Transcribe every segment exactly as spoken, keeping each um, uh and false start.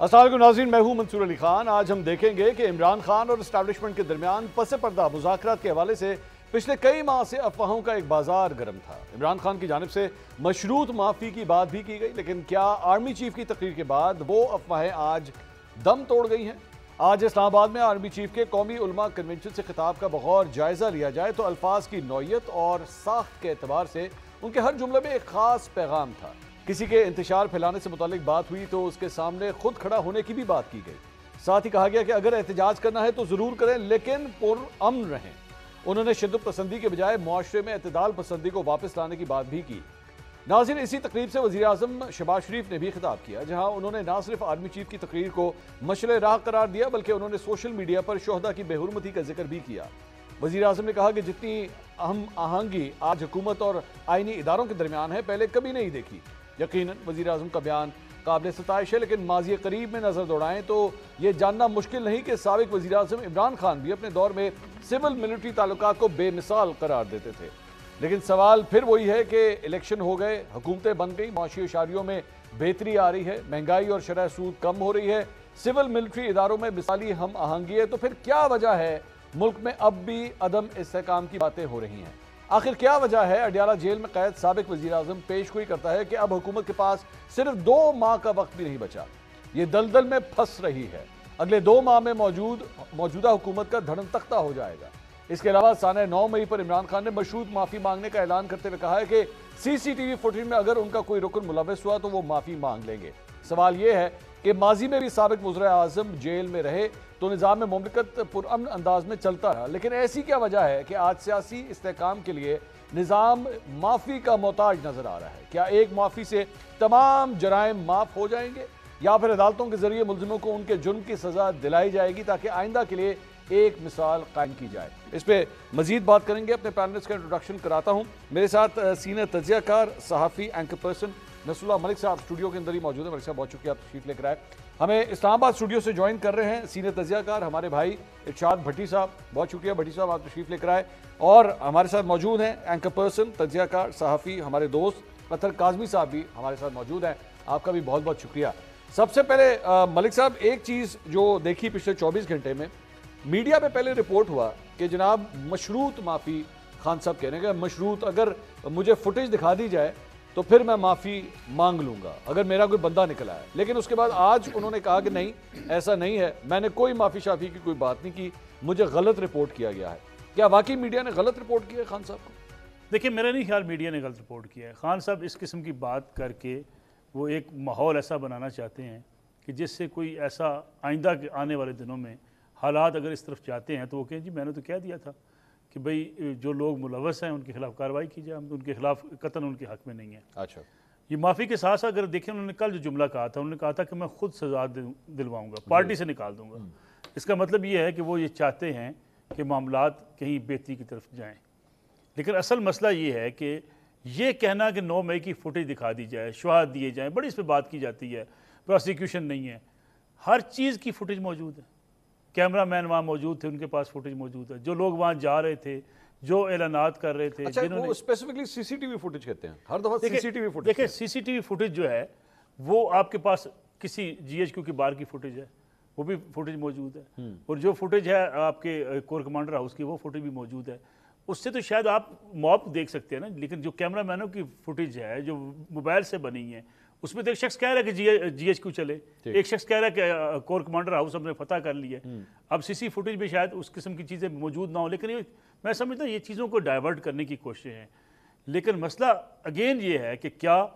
السلام علیکم ناظرین، میں ہوں منصور علی خان۔ آج ہم دیکھیں گے کہ عمران خان اور اسٹیبلشمنٹ کے درمیان پس پردہ مذاکرات کے حوالے سے پچھلے کئی ماہ سے افواہوں کا ایک بازار گرم تھا۔ عمران خان کی جانب سے مشروط معافی کی بات بھی کی گئی، لیکن کیا آرمی چیف کی تقریر کے بعد وہ افواہیں آج دم توڑ گئی ہیں؟ آج اسلام آباد میں آرمی چیف کے قومی علماء کنونشن سے خطاب کا بغور جائزہ لیا جائے تو الفاظ کی نوعیت اور ساخت کے اعتبار سے ان کے ہر جملے میں ایک خاص پیغام تھا۔ کسی کے انتشار پھیلانے سے متعلق بات ہوئی تو اس کے سامنے خود کھڑا ہونے کی بھی بات کی گئی۔ ساتھ ہی کہا گیا کہ اگر احتجاج کرنا ہے تو ضرور کریں، لیکن پرامن رہیں۔ انہوں نے شدت پسندی کے بجائے معاشرے میں اعتدال پسندی کو واپس لانے کی بات بھی کی۔ ناظرین، اسی تقریب سے وزیر اعظم شہباز شریف نے بھی خطاب کیا، جہاں انہوں نے نہ صرف آرمی چیف کی تقریر کو مشعل راہ قرار دیا بلکہ انہوں نے سوشل میڈیا پر شہداء کی بے حرمتی کا ذکر بھی کیا۔ وزیر اعظم نے کہا کہ جتنی اہم آہنگی آج حکومت اور آئینی اداروں کے درمیان ہے، پہلے کبھی نہیں دیکھی۔ یقیناً وزیر اعظم کا بیان قابل ستائش ہے، لیکن ماضی قریب میں نظر دوڑائیں تو یہ جاننا مشکل نہیں کہ سابق وزیر اعظم عمران خان بھی اپنے دور میں سول ملٹری تعلقات کو بے مثال قرار دیتے تھے۔ لیکن سوال پھر وہی ہے کہ الیکشن ہو گئے، حکومتیں بن گئی، معاشی اشاریوں میں بہتری آ رہی ہے، مہنگائی اور شرح سود کم ہو رہی ہے، سول ملٹری اداروں میں مثالی ہم آہنگی ہے، تو پھر کیا وجہ ہے ملک میں اب بھی عدم استحکام کی باتیں ہو رہی ہیں؟ آخر کیا وجہ ہے اڈیالہ جیل میں قید سابق وزیر اعظم پیش گوئی کرتا ہے کہ اب حکومت کے پاس صرف دو ماہ کا وقت بھی نہیں بچا، یہ دلدل میں پھنس رہی ہے، اگلے دو ماہ میں موجود موجودہ حکومت کا دھڑم تختہ ہو جائے گا۔ اس کے علاوہ سانحہ نو مئی پر عمران خان نے مشروط معافی مانگنے کا اعلان کرتے ہوئے کہا ہے کہ سی سی ٹی وی فوٹیج میں اگر ان کا کوئی رکن ملوث ہوا تو وہ معافی مانگ لیں گے۔ سوال یہ ہے کہ ماضی میں بھی سابق وزراء اعظم جیل میں رہے تو نظام میں مملکت پرامن انداز میں چلتا رہا، لیکن ایسی کیا وجہ ہے کہ آج سیاسی استحکام کے لیے نظام معافی کا محتاج نظر آ رہا ہے؟ کیا ایک معافی سے تمام جرائم معاف ہو جائیں گے، یا پھر عدالتوں کے ذریعے ملزموں کو ان کے جرم کی سزا دلائی جائے گی تاکہ آئندہ کے لیے ایک مثال قائم کی جائے؟ اس پہ مزید بات کریں گے، اپنے پینلسٹ کا انٹروڈکشن کراتا ہوں۔ میرے ساتھ سینئر تجزیہ کار، صحافی، اینکر پرسن نصر اللہ ملک صاحب اسٹوڈیو کے اندر ہی موجود ہیں۔ ملک صاحب بہت شکریہ، آپ تشریف لے کر آئے۔ ہمیں اسلام آباد اسٹوڈیو سے جوائن کر رہے ہیں سینئر تجزیہ کار ہمارے بھائی ارشاد بھٹی صاحب، بہت شکریہ بھٹی صاحب، آپ تشریف لے کر آئے۔ اور ہمارے ساتھ موجود ہیں اینکر پرسن، تجزیہ کار، صحافی، ہمارے دوست اطہر کاظمی صاحب بھی ہمارے ساتھ موجود ہیں، آپ کا بھی بہت بہت شکریہ۔ سب سے پہلے ملک صاحب، ایک چیز جو دیکھی پچھلے چوبیس گھنٹے میں، میڈیا پہ پہلے رپورٹ ہوا کہ جناب مشروط معافی، خان صاحب کہہ رہے ہیں کہ مشروط، اگر مجھے فوٹیج دکھا دی جائے تو پھر میں معافی مانگ لوں گا اگر میرا کوئی بندہ نکلا ہے، لیکن اس کے بعد آج انہوں نے کہا کہ نہیں، ایسا نہیں ہے، میں نے کوئی معافی شافی کی کوئی بات نہیں کی، مجھے غلط رپورٹ کیا گیا ہے۔ کیا واقعی میڈیا نے غلط رپورٹ کیا ہے خان صاحب کو؟ دیکھیں، میرا نہیں خیال میڈیا نے غلط رپورٹ کیا ہے۔ خان صاحب اس قسم کی بات کر کے وہ ایک ماحول ایسا بنانا چاہتے ہیں کہ جس سے کوئی ایسا آئندہ کے آنے والے دنوں میں حالات اگر اس طرف جاتے ہیں تو وہ کہیں جی میں نے تو کہہ دیا تھا کہ بھئی جو لوگ ملوث ہیں ان کے خلاف کارروائی کی جائے، ہم ان کے خلاف قطعاً ان کے حق میں نہیں ہے۔ اچھا، یہ معافی کے ساتھ اگر دیکھیں، انہوں نے کل جو جملہ کہا تھا، انہوں نے کہا تھا کہ میں خود سزا دلواؤں گا، پارٹی سے نکال دوں گا۔ اس کا مطلب یہ ہے کہ وہ یہ چاہتے ہیں کہ معاملات کہیں بہتری کی طرف جائیں، لیکن اصل مسئلہ یہ ہے کہ یہ کہنا کہ نو مئی کی فوٹیج دکھا دی جائے، شواہد دیے جائیں، بڑی اس پہ بات کی جاتی ہے، پروسیکیوشن نہیں ہے، ہر چیز کی فوٹیج موجود ہے، کیمرہ مین وہاں موجود تھے، ان کے پاس فوٹیج موجود ہے، جو لوگ وہاں جا رہے تھے، جو اعلانات کر رہے تھے، اچھا جنہوں نے وہ specifically C C T V footage کہتے ہیں، ہر دفعہ سی سی ٹی وی فوٹیج۔ دیکھیں سی سی ٹی وی فوٹیج جو ہے وہ آپ کے پاس کسی جی ایچ کیو کی باہر کی فوٹیج ہے، وہ بھی فوٹیج موجود ہے، اور جو فوٹیج ہے آپ کے کور کمانڈر ہاؤس کی وہ فوٹیج بھی موجود ہے۔ اس سے تو شاید آپ موب دیکھ سکتے ہیں نا، لیکن جو کیمرہ مینوں کی فوٹیج ہے جو موبائل سے بنی ہے، اس میں تو ایک شخص کہہ رہا ہے کہ جی ایچ کیو چلے، ایک شخص کہہ رہا ہے کہ کور کمانڈر ہاؤس ہم نے فتح کر لی ہے۔ اب سی سی فوٹیج میں شاید اس قسم کی چیزیں موجود نہ ہوں، لیکن یہ میں سمجھتا ہوں یہ چیزوں کو ڈائیورٹ کرنے کی کوشش ہے۔ لیکن مسئلہ اگین یہ ہے کہ کیا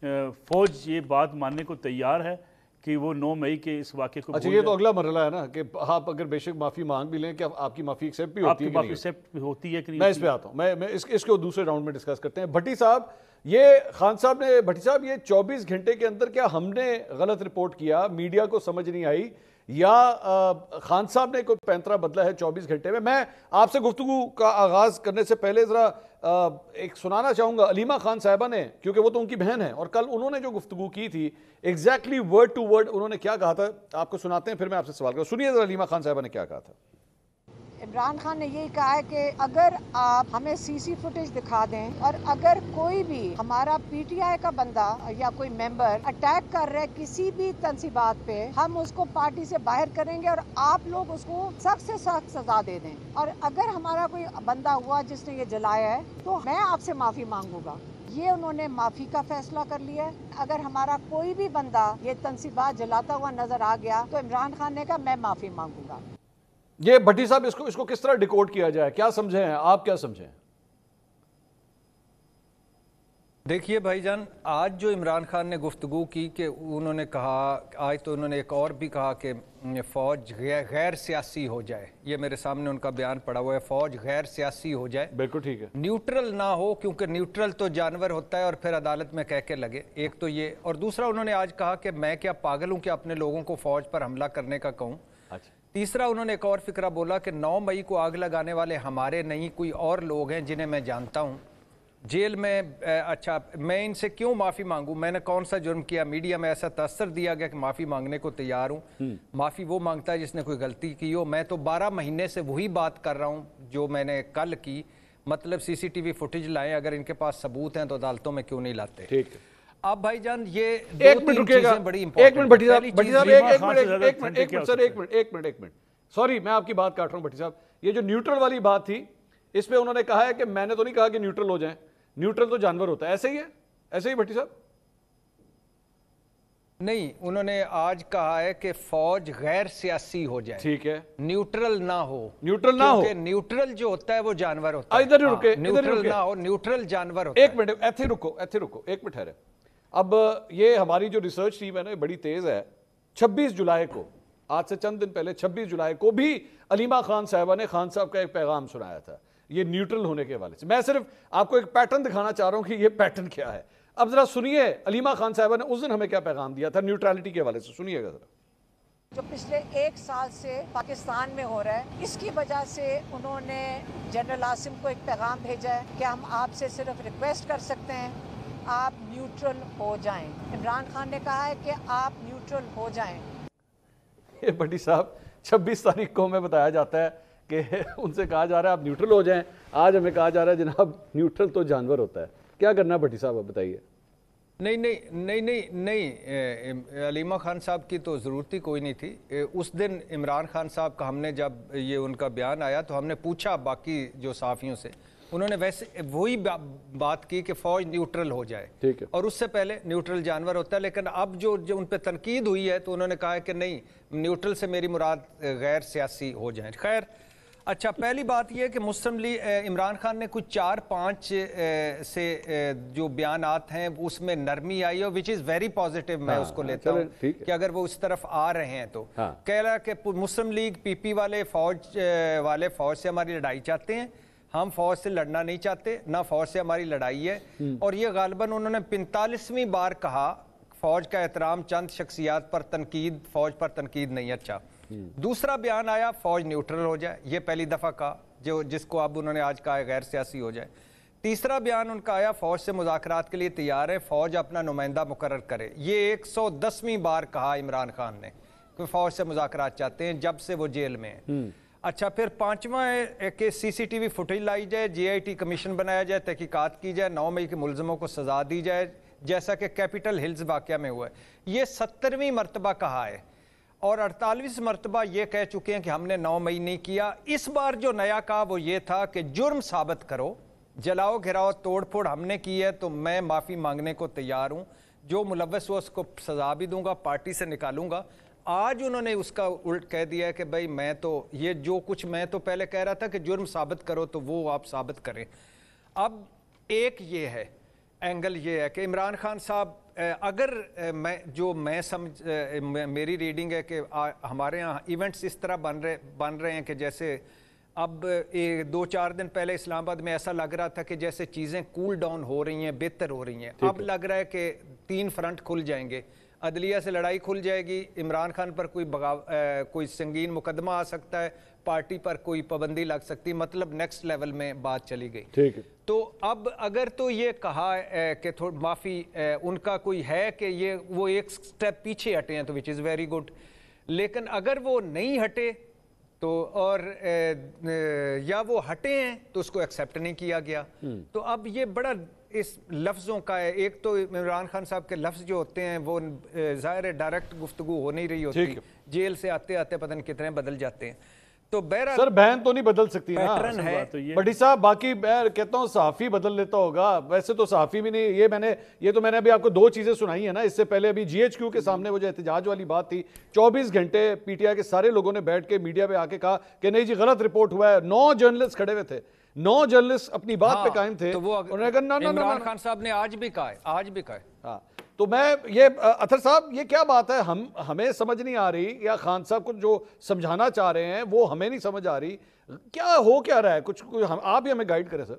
فوج یہ بات ماننے کو تیار ہے کہ وہ نو مئی کے اس واقعے کو؟ اچھا، یہ تو اگلا مرحلہ ہے نا کہ آپ اگر بے شک معافی مانگ بھی لیں کہ آپ کی معافی ایکسیپٹ بھی ہوتی ہے کہ نہیں؟ آپ کی معافی ایکسیپٹ ہوتی ہے کہ نہیں؟ میں اس پہ آتا ہوں، میں اس کو دوسرے راؤنڈ میں ڈسکس کرتے ہیں۔ بھٹی صاحب، یہ خان صاحب نے بھٹی صاحب یہ چوبیس گھنٹے کے اندر کیا ہم نے غلط رپورٹ کیا، میڈیا کو سمجھ نہیں آئی، یا خان صاحب نے کوئی پینترا بدلا ہے چوبیس گھنٹے میں؟ میں آپ سے گفتگو کا آغاز کرنے سے پہلے ذرا ایک سنانا چاہوں گا علیمہ خان صاحبہ نے، کیونکہ وہ تو ان کی بہن ہے، اور کل انہوں نے جو گفتگو کی تھی ایگزیکٹلی ورڈ ٹو ورڈ انہوں نے کیا کہا تھا، آپ کو سناتے ہیں، پھر میں آپ سے سوال کروں۔ سنیے ذرا علیمہ خان صاحبہ نے کیا کہا تھا۔ عمران خان نے یہی کہا ہے کہ اگر آپ ہمیں سی سی فوٹیج دکھا دیں اور اگر کوئی بھی ہمارا پی ٹی آئی کا بندہ یا کوئی ممبر اٹیک کر رہے کسی بھی تنصیبات پہ، ہم اس کو پارٹی سے باہر کریں گے اور آپ لوگ اس کو سخت سے سخت سزا دے دیں. اور اگر ہمارا کوئی بندہ ہوا جس نے یہ جلایا ہے تو میں آپ سے معافی مانگوں گا. یہ انہوں نے معافی کا فیصلہ کر لیا ہے. اگر ہمارا کوئی بھی بندہ یہ تنصیبات جلاتا ہوا نظر آ گیا تو عمران خان نے کہا میں معافی مانگوں گا. یہ بھٹی صاحب اس کو اس کو کس طرح ڈیکوڈ کیا جائے؟ کیا سمجھیں ہیں آپ، کیا سمجھیں؟ دیکھیے بھائی جان، آج جو عمران خان نے گفتگو کی کہ انہوں نے کہا، آج تو انہوں نے ایک اور بھی کہا کہ فوج غیر سیاسی ہو جائے. یہ میرے سامنے ان کا بیان پڑا ہوا ہے، فوج غیر سیاسی ہو جائے، بالکل ٹھیک ہے، نیوٹرل نہ ہو، کیونکہ نیوٹرل تو جانور ہوتا ہے اور پھر عدالت میں کہہ کے لگے. ایک تو یہ، اور دوسرا انہوں نے آج کہا کہ میں کیا پاگل ہوں کہ اپنے لوگوں کو فوج پر حملہ کرنے کا کہوں. تیسرا انہوں نے ایک اور فکرہ بولا کہ نو مئی کو آگ لگانے والے ہمارے نہیں، کوئی اور لوگ ہیں جنہیں میں جانتا ہوں جیل میں. اچھا میں ان سے کیوں معافی مانگوں؟ میں نے کون سا جرم کیا؟ میڈیا میں ایسا تاثر دیا گیا کہ معافی مانگنے کو تیار ہوں. معافی وہ مانگتا ہے جس نے کوئی غلطی کی ہو. میں تو بارہ مہینے سے وہی بات کر رہا ہوں جو میں نے کل کی. مطلب سی سی ٹی وی فوٹیج لائیں، اگر ان کے پاس ثبوت ہیں تو عدالتوں میں کیوں نہیں لاتے؟ ٹھیک ہے. اب بھائی جان یہ ایک منٹ رکیے گا، ایک منٹ بھٹی صاحب، بھٹی صاحب ایک منٹ ایک منٹ ایک منٹ سر ایک منٹ ایک منٹ ایک منٹ سوری میں آپ کی بات کاٹ رہا ہوں بھٹی صاحب. یہ جو نیوٹرل والی بات تھی اس پہ انہوں نے کہا ہے کہ میں نے تو نہیں کہا کہ نیوٹرل ہو جائیں، نیوٹرل تو جانور ہوتا ہے. ایسے ہی ہے، ایسے ہی بھٹی صاحب؟ نہیں، انہوں نے آج کہا ہے کہ فوج غیر سیاسی ہو جائے، ٹھیک ہے، نیوٹرل نہ ہو. نیوٹرل نہ ہو، کیونکہ نیوٹرل جو ہوتا ہے وہ جانور ہوتا ہے. ادھر ہی رکے، ادھر ہی نیوٹرل رکے، نہ ہو، نیوٹرل جانور ہوتا ہے. ایک منٹ ایتھے رکو ایتھے رکو ایک منٹ ٹھہرے. اب یہ ہماری جو ریسرچ ٹیم ہے نا بڑی تیز ہے. چھبیس جولائی کو، آج سے چند دن پہلے چھبیس جولائی کو بھی علیمہ خان صاحبہ نے خان صاحب کا ایک پیغام سنایا تھا یہ نیوٹرل ہونے کے حوالے سے. میں صرف آپ کو ایک پیٹرن دکھانا چاہ رہا ہوں کہ یہ پیٹرن کیا ہے. اب ذرا سنیے علیمہ خان صاحبہ نے اس دن ہمیں کیا پیغام دیا تھا نیوٹرالٹی کے حوالے سے، سنیے گا ذرا. جو پچھلے ایک سال سے پاکستان میں ہو رہا ہے اس کی وجہ سے انہوں نے جنرل عاصم کو ایک پیغام بھیجا ہے کہ ہم آپ سے صرف ریکویسٹ کر سکتے ہیں آپ نیوٹرل ہو جائیں. عمران خان نے کہا ہے کہ آپ نیوٹرل ہو جائیں. یہ بھٹی صاحب چھبیس تاریخ کو ہمیں بتایا جاتا ہے کہ ان سے کہا جا رہا ہے آپ نیوٹرل ہو جائیں. آج ہمیں کہا جا رہا ہے جناب نیوٹرل تو جانور ہوتا ہے. کیا کرنا بھٹی صاحب آپ بتائیے. نہیں نہیں نہیں نہیں نہیں علیمہ خان صاحب کی تو ضرورت ہی کوئی نہیں تھی. اس دن عمران خان صاحب کا ہم نے جب یہ ان کا بیان آیا تو ہم نے پوچھا باقی جو صحافیوں سے، انہوں نے ویسے وہی بات کی کہ فوج نیوٹرل ہو جائے، اور اس سے پہلے نیوٹرل جانور ہوتا ہے. لیکن اب جو جو ان پہ تنقید ہوئی ہے تو انہوں نے کہا کہ نہیں، نیوٹرل سے میری مراد غیر سیاسی ہو جائیں. خیر اچھا، پہلی بات یہ ہے کہ مسلم لیگ عمران خان نے کچھ چار پانچ سے جو بیانات ہیں اس میں نرمی آئی ہے، وچ از ویری پازیٹیو. میں اس کو لیتا ہوں کہ اگر وہ اس طرف آ رہے ہیں تو کہہ رہا ہے کہ مسلم لیگ پی پی والے فوج والے فوج سے ہماری لڑائی چاہتے ہیں، ہم فوج سے لڑنا نہیں چاہتے، نہ فوج سے ہماری لڑائی ہے. اور یہ غالباً انہوں نے پینتالیسویں بار کہا فوج کا احترام، چند شخصیات پر تنقید، فوج پر تنقید نہیں. اچھا، دوسرا بیان آیا فوج نیوٹرل ہو جائے، یہ پہلی دفعہ کہا جو جس کو اب انہوں نے آج کہا ہے غیر سیاسی ہو جائے. تیسرا بیان ان کا آیا فوج سے مذاکرات کے لیے تیار ہے، فوج اپنا نمائندہ مقرر کرے. یہ ایک سو دسویں بار کہا عمران خان نے کہ فوج سے مذاکرات چاہتے ہیں جب سے وہ جیل میں ہیں. اچھا، پھر پانچواں ہے کہ سی سی ٹی وی فوٹیج لائی جائے، جے آئی ٹی کمیشن بنایا جائے، تحقیقات کی جائے، نو مئی کے ملزموں کو سزا دی جائے جیسا کہ کیپٹل ہلز واقعہ میں ہوا ہے. یہ سترویں مرتبہ کہا ہے اور اڑتالیس مرتبہ یہ کہہ چکے ہیں کہ ہم نے نو مئی نہیں کیا. اس بار جو نیا کہا وہ یہ تھا کہ جرم ثابت کرو، جلاؤ گھراؤ توڑ پھوڑ ہم نے کی ہے تو میں معافی مانگنے کو تیار ہوں، جو ملوث ہو اس کو سزا بھی دوں گا، پارٹی سے نکالوں گا. آج انہوں نے اس کا الٹ کہہ دیا ہے کہ بھائی میں تو یہ جو کچھ میں تو پہلے کہہ رہا تھا کہ جرم ثابت کرو تو وہ آپ ثابت کریں. اب ایک یہ ہے اینگل، یہ ہے کہ عمران خان صاحب اگر میں جو میں سمجھ میری ریڈنگ ہے کہ ہمارے ہاں ایونٹس اس طرح بن رہے بن رہے ہیں کہ جیسے اب دو چار دن پہلے اسلام آباد میں ایسا لگ رہا تھا کہ جیسے چیزیں کول ڈاؤن ہو رہی ہیں، بہتر ہو رہی ہیں. اب لگ رہا ہے کہ تین فرنٹ کھل جائیں گے، عدلیہ سے لڑائی کھل جائے گی، عمران خان پر کوئی بغاو کوئی سنگین مقدمہ آ سکتا ہے، پارٹی پر کوئی پابندی لگ سکتی، مطلب نیکسٹ لیول میں بات چلی گئی. ٹھیک ہے. تو اب اگر تو یہ کہا کہ معافی ان کا کوئی ہے کہ یہ وہ ایک سٹیپ پیچھے ہٹے ہیں تو وچ از ویری گڈ. لیکن اگر وہ نہیں ہٹے تو اور یا وہ ہٹے ہیں تو اس کو ایکسیپٹ نہیں کیا گیا. تو اب یہ بڑا اس لفظوں کا ہے. ایک تو عمران خان صاحب کے لفظ جو ہوتے ہیں وہ ظاہر ڈائریکٹ گفتگو ہو نہیں رہی ہوتی, جیل سے آتے آتے پتہ نہیں کتنے بدل جاتے ہیں. تو بہرحال سر بہن تو نہیں بدل سکتی نا پیٹرن ہے. بٹی صاحب, باقی میں کہتا ہوں صحافی بدل لیتا ہوگا, ویسے تو صحافی بھی نہیں. یہ میں نے یہ تو میں نے ابھی آپ کو دو چیزیں سنائی ہیں نا. اس سے پہلے ابھی جی ایچ کیو کے سامنے وہ جو احتجاج والی بات تھی, چوبیس گھنٹے پی ٹی آئی کے سارے لوگوں نے بیٹھ کے میڈیا پہ آ کے کہا کہ نہیں جی غلط رپورٹ ہوا ہے. نو جرنلسٹ کھڑے ہوئے تھے, نو جرنلسٹ اپنی بات پہ قائم تھے. عمران خان صاحب نے آج بھی کہا ہے آج بھی کہا ہے ہاں. تو میں یہ اطہر صاحب یہ کیا بات ہے, ہم ہمیں سمجھ نہیں آ رہی, یا خان صاحب کو جو سمجھانا چاہ رہے ہیں وہ ہمیں نہیں سمجھ آ رہی, کیا ہو کیا رہا ہے؟ کچھ آپ ہی ہمیں گائیڈ کریں سر.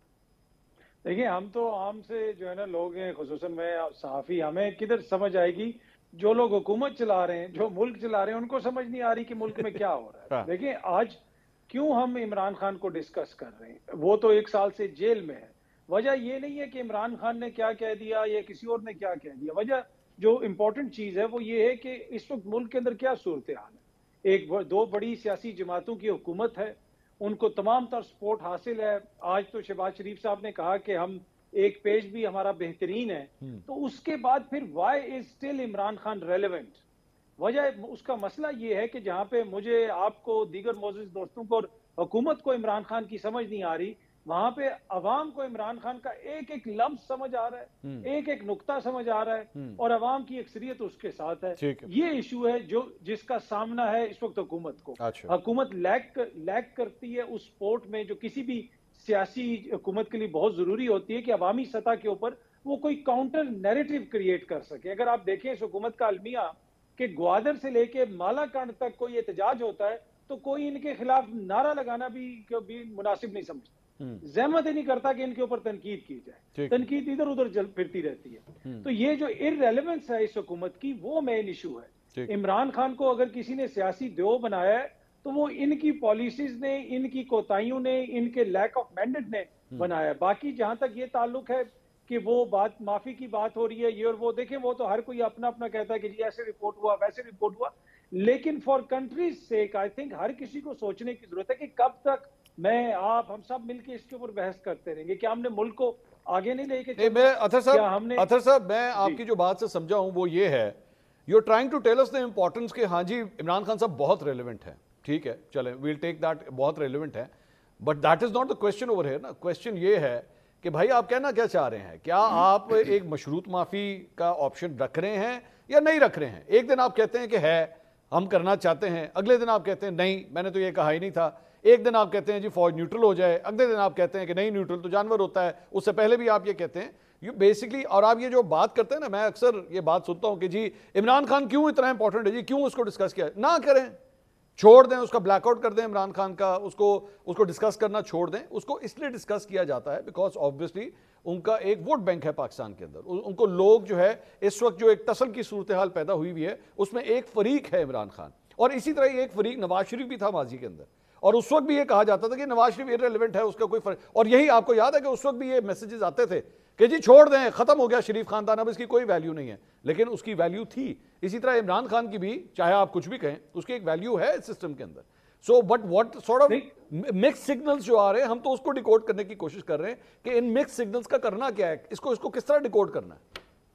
دیکھیں ہم تو عام سے جو ہے نا لوگ ہیں, خصوصاً میں صحافی, ہمیں کدھر سمجھ آئے گی؟ جو لوگ حکومت چلا رہے ہیں, جو ملک چلا رہے ہیں, ان کو سمجھ نہیں آ رہی کہ ملک میں کیا ہو رہا ہے. دیکھیں آج کیوں ہم عمران خان کو ڈسکس کر رہے ہیں, وہ تو ایک سال سے جیل میں ہے. وجہ یہ نہیں ہے کہ عمران خان نے کیا کہہ دیا یا کسی اور نے کیا کہہ دیا. وجہ جو امپورٹنٹ چیز ہے وہ یہ ہے کہ اس وقت ملک کے اندر کیا صورتحال ہے. ایک دو بڑی سیاسی جماعتوں کی حکومت ہے, ان کو تمام تر سپورٹ حاصل ہے. آج تو شہباز شریف صاحب نے کہا کہ ہم ایک پیج بھی ہمارا بہترین ہے. تو اس کے بعد پھر why is still Imran Khan relevant? وجہ اس کا مسئلہ یہ ہے کہ جہاں پہ مجھے, آپ کو, دیگر معزز دوستوں کو اور حکومت کو عمران خان کی سمجھ نہیں آ رہی, وہاں پہ عوام کو عمران خان کا ایک ایک لفظ سمجھ آ رہا ہے, ایک ایک نقطہ سمجھ آ رہا ہے, اور عوام کی اکثریت اس کے ساتھ ہے. یہ ایشو ہے جو جس کا سامنا ہے اس وقت حکومت کو. حکومت لیک لیک کرتی ہے اس سپورٹ میں جو کسی بھی سیاسی حکومت کے لیے بہت ضروری ہوتی ہے, کہ عوامی سطح کے اوپر وہ کوئی کاؤنٹر نیریٹو کریٹ کر سکے. اگر آپ دیکھیں اس حکومت کا المیہ کہ گوادر سے لے کے مالا کنڈ تک کوئی احتجاج ہوتا ہے تو کوئی ان کے خلاف نعرہ لگانا بھی مناسب نہیں سمجھتا, زحمت ہی نہیں کرتا کہ ان کے اوپر تنقید کی جائے. تنقید ادھر ادھر جل پھرتی رہتی ہے. تو یہ جو ارریلیونس ہے اس حکومت کی, وہ مین ایشو ہے. عمران خان کو اگر کسی نے سیاسی دیو بنایا ہے تو وہ ان کی پالیسیز نے, ان کی کوتاہیوں نے, ان کے لیک آف مینڈیٹ نے بنایا. باقی جہاں تک یہ تعلق ہے کہ وہ بات معافی کی بات ہو رہی ہے یہ اور وہ, دیکھیں وہ تو ہر کوئی اپنا اپنا کہتا ہے کہ جی ایسے رپورٹ ہوا ویسے رپورٹ ہوا, لیکن for countries sake I think ہر کسی کو سوچنے کی ضرورت ہے کہ کب تک میں, آپ, ہم سب مل کے اس کے اوپر بحث کرتے رہیں گے. کیا ہم نے ملک کو آگے نہیں لے کے چلنا؟ میں اطہر صاحب اطہر صاحب میں آپ کی جو بات سے سمجھا ہوں وہ یہ ہے, you are trying to tell us the importance کہ ہاں جی عمران خان صاحب بہت ریلیونٹ ہے, ٹھیک ہے چلیں ویل ٹیک دیٹ, بہت ریلیونٹ ہے, but that is not the question over here نا. کوشچن یہ ہے کہ بھائی آپ کہنا کیا چاہ رہے ہیں؟ کیا آپ ایک مشروط معافی کا آپشن رکھ رہے ہیں یا نہیں رکھ رہے ہیں؟ ایک دن آپ کہتے ہیں کہ ہے, ہم کرنا چاہتے ہیں, اگلے دن آپ کہتے ہیں نہیں میں نے تو یہ کہا ہی نہیں تھا. ایک دن آپ کہتے ہیں جی فوج نیوٹرل ہو جائے, اگلے دن آپ کہتے ہیں کہ نہیں نیوٹرل تو جانور ہوتا ہے, اس سے پہلے بھی آپ یہ کہتے ہیں. یہ بیسکلی, اور آپ یہ جو بات کرتے ہیں نا, میں اکثر یہ بات سنتا ہوں کہ جی عمران خان کیوں اتنا امپورٹنٹ ہے, جی کیوں اس کو ڈسکس کیا؟ نہ کریں, چھوڑ دیں اس کا, بلیک آؤٹ کر دیں عمران خان کا, اس کو اس کو ڈسکس کرنا چھوڑ دیں. اس کو اس لیے ڈسکس کیا جاتا ہے بیکاز آبویسلی ان کا ایک ووٹ بینک ہے پاکستان کے اندر. ان کو لوگ جو ہے اس وقت جو ایک ٹسل کی صورتحال پیدا ہوئی ہوئی ہے اس میں ایک فریق ہے عمران خان, اور اسی طرح ایک فریق نواز شریف بھی تھا ماضی کے اندر, اور اس وقت بھی یہ کہا جاتا تھا کہ نواز شریف ارریلیونٹ ہے, اس کا کوئی فرق. اور یہی آپ کو یاد ہے کہ اس وقت بھی یہ میسیجز آتے تھے کہ جی چھوڑ دیں, ختم ہو گیا شریف خاندان, اب اس کی کوئی ویلیو نہیں ہے. لیکن اس کی ویلیو تھی. اسی طرح عمران خان کی بھی, چاہے آپ کچھ بھی کہیں, اس کی ایک ویلیو ہے اس سسٹم کے اندر. So but what sort of mix signals جو آ رہے ہیں, ہم تو اس کو ڈیکوڈ کرنے کی کوشش کر رہے ہیں کہ ان مکس سگنلز کا کرنا کیا ہے, اس کو اس کو کس طرح ڈیکوڈ کرنا ہے.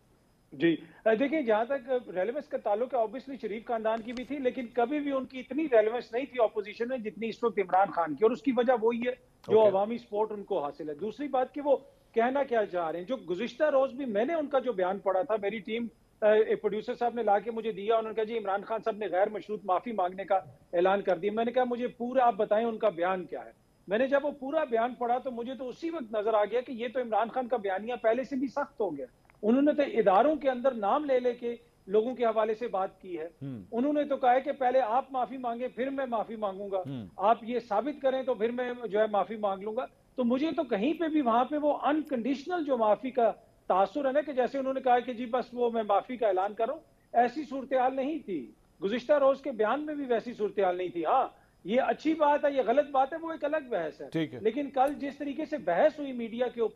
جی دیکھیں, جہاں تک ریلیونس کا تعلق ہے, obviously شریف خاندان کی بھی تھی, لیکن کبھی بھی ان کی اتنی ریلیونس نہیں تھی اپوزیشن میں جتنی اس وقت عمران خان کی, اور اس کی وجہ وہی ہے جو عوامی سپورٹ ان کو حاصل ہے. دوسری بات کہ وہ کہنا کیا چاہ رہے ہیں, جو گزشتہ روز بھی میں نے ان کا جو بیان پڑھا تھا, میری ٹیم پروڈیوسر صاحب نے لا کے مجھے دیا, انہوں نے کہا جی عمران خان صاحب نے غیر مشروط معافی مانگنے کا اعلان کر دیا. میں نے کہا مجھے پورا آپ بتائیں ان کا بیان کیا ہے. میں نے جب وہ پورا بیان پڑھا تو مجھے تو اسی وقت نظر آ گیا کہ یہ تو عمران خان کا بیانیہ پہلے سے بھی سخت ہو گیا. انہوں نے تو اداروں کے اندر نام لے لے کے لوگوں کے حوالے سے بات کی ہے. انہوں نے تو کہا ہے کہ پہلے آپ معافی مانگیں پھر میں معافی مانگوں گا, آپ یہ ثابت کریں تو پھر میں جو ہے معافی مانگ لوں گا. تو مجھے تو کہیں پہ بھی وہاں پہ وہ انکنڈیشنل جو معافی کا تاثر ہے نا, کہ جیسے انہوں نے کہا کہ جی بس وہ میں معافی کا اعلان کروں, ایسی صورتحال نہیں تھی. گزشتہ روز کے بیان میں بھی ویسی صورتحال نہیں تھی. ہاں یہ اچھی بات ہے, یہ غلط بات ہے, وہ ایک الگ بحث ہے. لیکن کل جس طریقے سے بحث ہوئی میڈیا کے اوپر,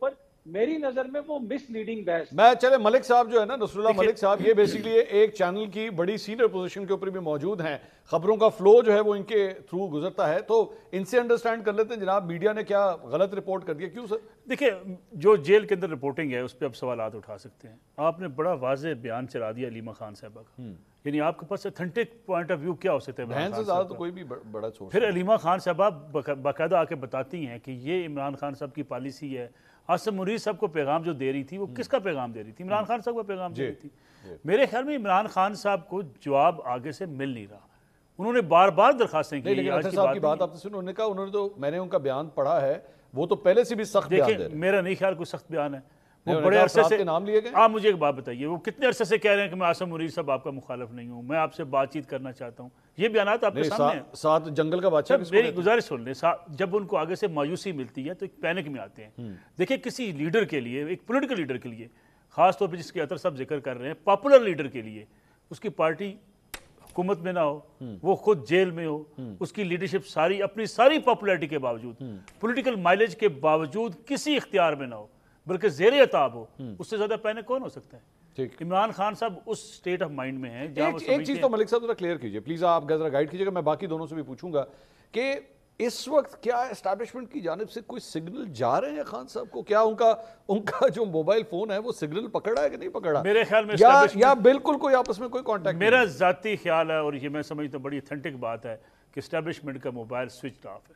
میری نظر میں وہ مس لیڈنگ بحث. میں چلے ملک صاحب جو ہے نا نصر اللہ ملک صاحب یہ بیسیکلی ایک چینل کی بڑی سینئر پوزیشن کے اوپر بھی موجود ہیں, خبروں کا فلو جو ہے وہ ان کے تھرو گزرتا ہے, تو ان سے انڈرسٹینڈ کر لیتے ہیں جناب میڈیا نے کیا غلط رپورٹ کر دیا, کیوں سر؟ دیکھیں جو جیل کے اندر رپورٹنگ ہے اس پہ اب سوالات اٹھا سکتے ہیں. آپ نے بڑا واضح بیان چلا دیا علیمہ خان صاحبہ کا, یعنی آپ کے پاس اتھینٹک پوائنٹ آف ویو کیا ہو سکتا ہے بہن سے زیادہ تو کوئی بھی بڑا سورس. پھر علیمہ خان صاحبہ باقاعدہ آ کے بتاتی ہیں کہ یہ عمران خان صاحب کی پالیسی ہے. عاصم منیر صاحب کو پیغام جو دے رہی تھی وہ کس کا پیغام دے رہی تھی؟ عمران خان صاحب کا پیغام دے رہی تھی. میرے خیال میں عمران خان صاحب کو جواب آگے سے مل نہیں رہا. انہوں نے بار بار درخواستیں کی. لیکن اطہر صاحب کی بات آپ نے سنی, انہوں نے کہا انہوں نے تو میں نے ان کا بیان پڑھا ہے, وہ تو پہلے سے بھی سخت بیان دے رہے ہیں. میرا نہیں خیال کوئی سخت بیان ہے. وہ بڑے عرصے سے نام لیے گئے. آپ مجھے ایک بات بتائیے, وہ کتنے عرصے سے کہہ رہے ہیں کہ میں عاصم منیر صاحب آپ کا مخالف نہیں ہوں, میں آپ سے بات چیت کرنا چاہتا ہوں. یہ بیانات آپ کے سامنے ہیں. ساتھ جنگل کا بادشاہ. میری گزارش سن لیں, جب ان کو آگے سے مایوسی ملتی ہے تو ایک پینک میں آتے ہیں. دیکھیں کسی لیڈر کے لیے, ایک پولیٹیکل لیڈر کے لیے, خاص طور پہ جس کے اطہر صاحب ذکر کر رہے ہیں, پاپولر لیڈر کے لیے, اس کی پارٹی حکومت میں نہ ہو, وہ خود جیل میں ہو, اس کی لیڈرشپ ساری اپنی ساری پاپولیرٹی کے باوجود, پولیٹیکل مائلیج کے باوجود کسی اختیار میں نہ ہو بلکہ زیر عتاب ہو, اس سے زیادہ پینک کون ہو سکتا ہے؟ عمران خان صاحب اس سٹیٹ آف مائنڈ میں ہیں جہاں ایک چیز تو ملک صاحب ذرا کلیئر کیجئے پلیز, آپ ذرا گائیڈ کیجئے گا. میں باقی دونوں سے بھی پوچھوں گا کہ اس وقت کیا اسٹیبلشمنٹ کی جانب سے کوئی سگنل جا رہے ہیں خان صاحب کو؟ کیا ان کا ان کا جو موبائل فون ہے وہ سگنل پکڑ رہا ہے کہ نہیں پکڑ رہا؟ میرے خیال میں یا بالکل کوئی آپس میں کوئی کانٹیکٹ؟ میرا ذاتی خیال ہے, اور یہ میں سمجھتا ہوں بڑی اتھینٹک بات ہے, کہ اسٹیبلشمنٹ کا موبائل سوئچ آف ہے.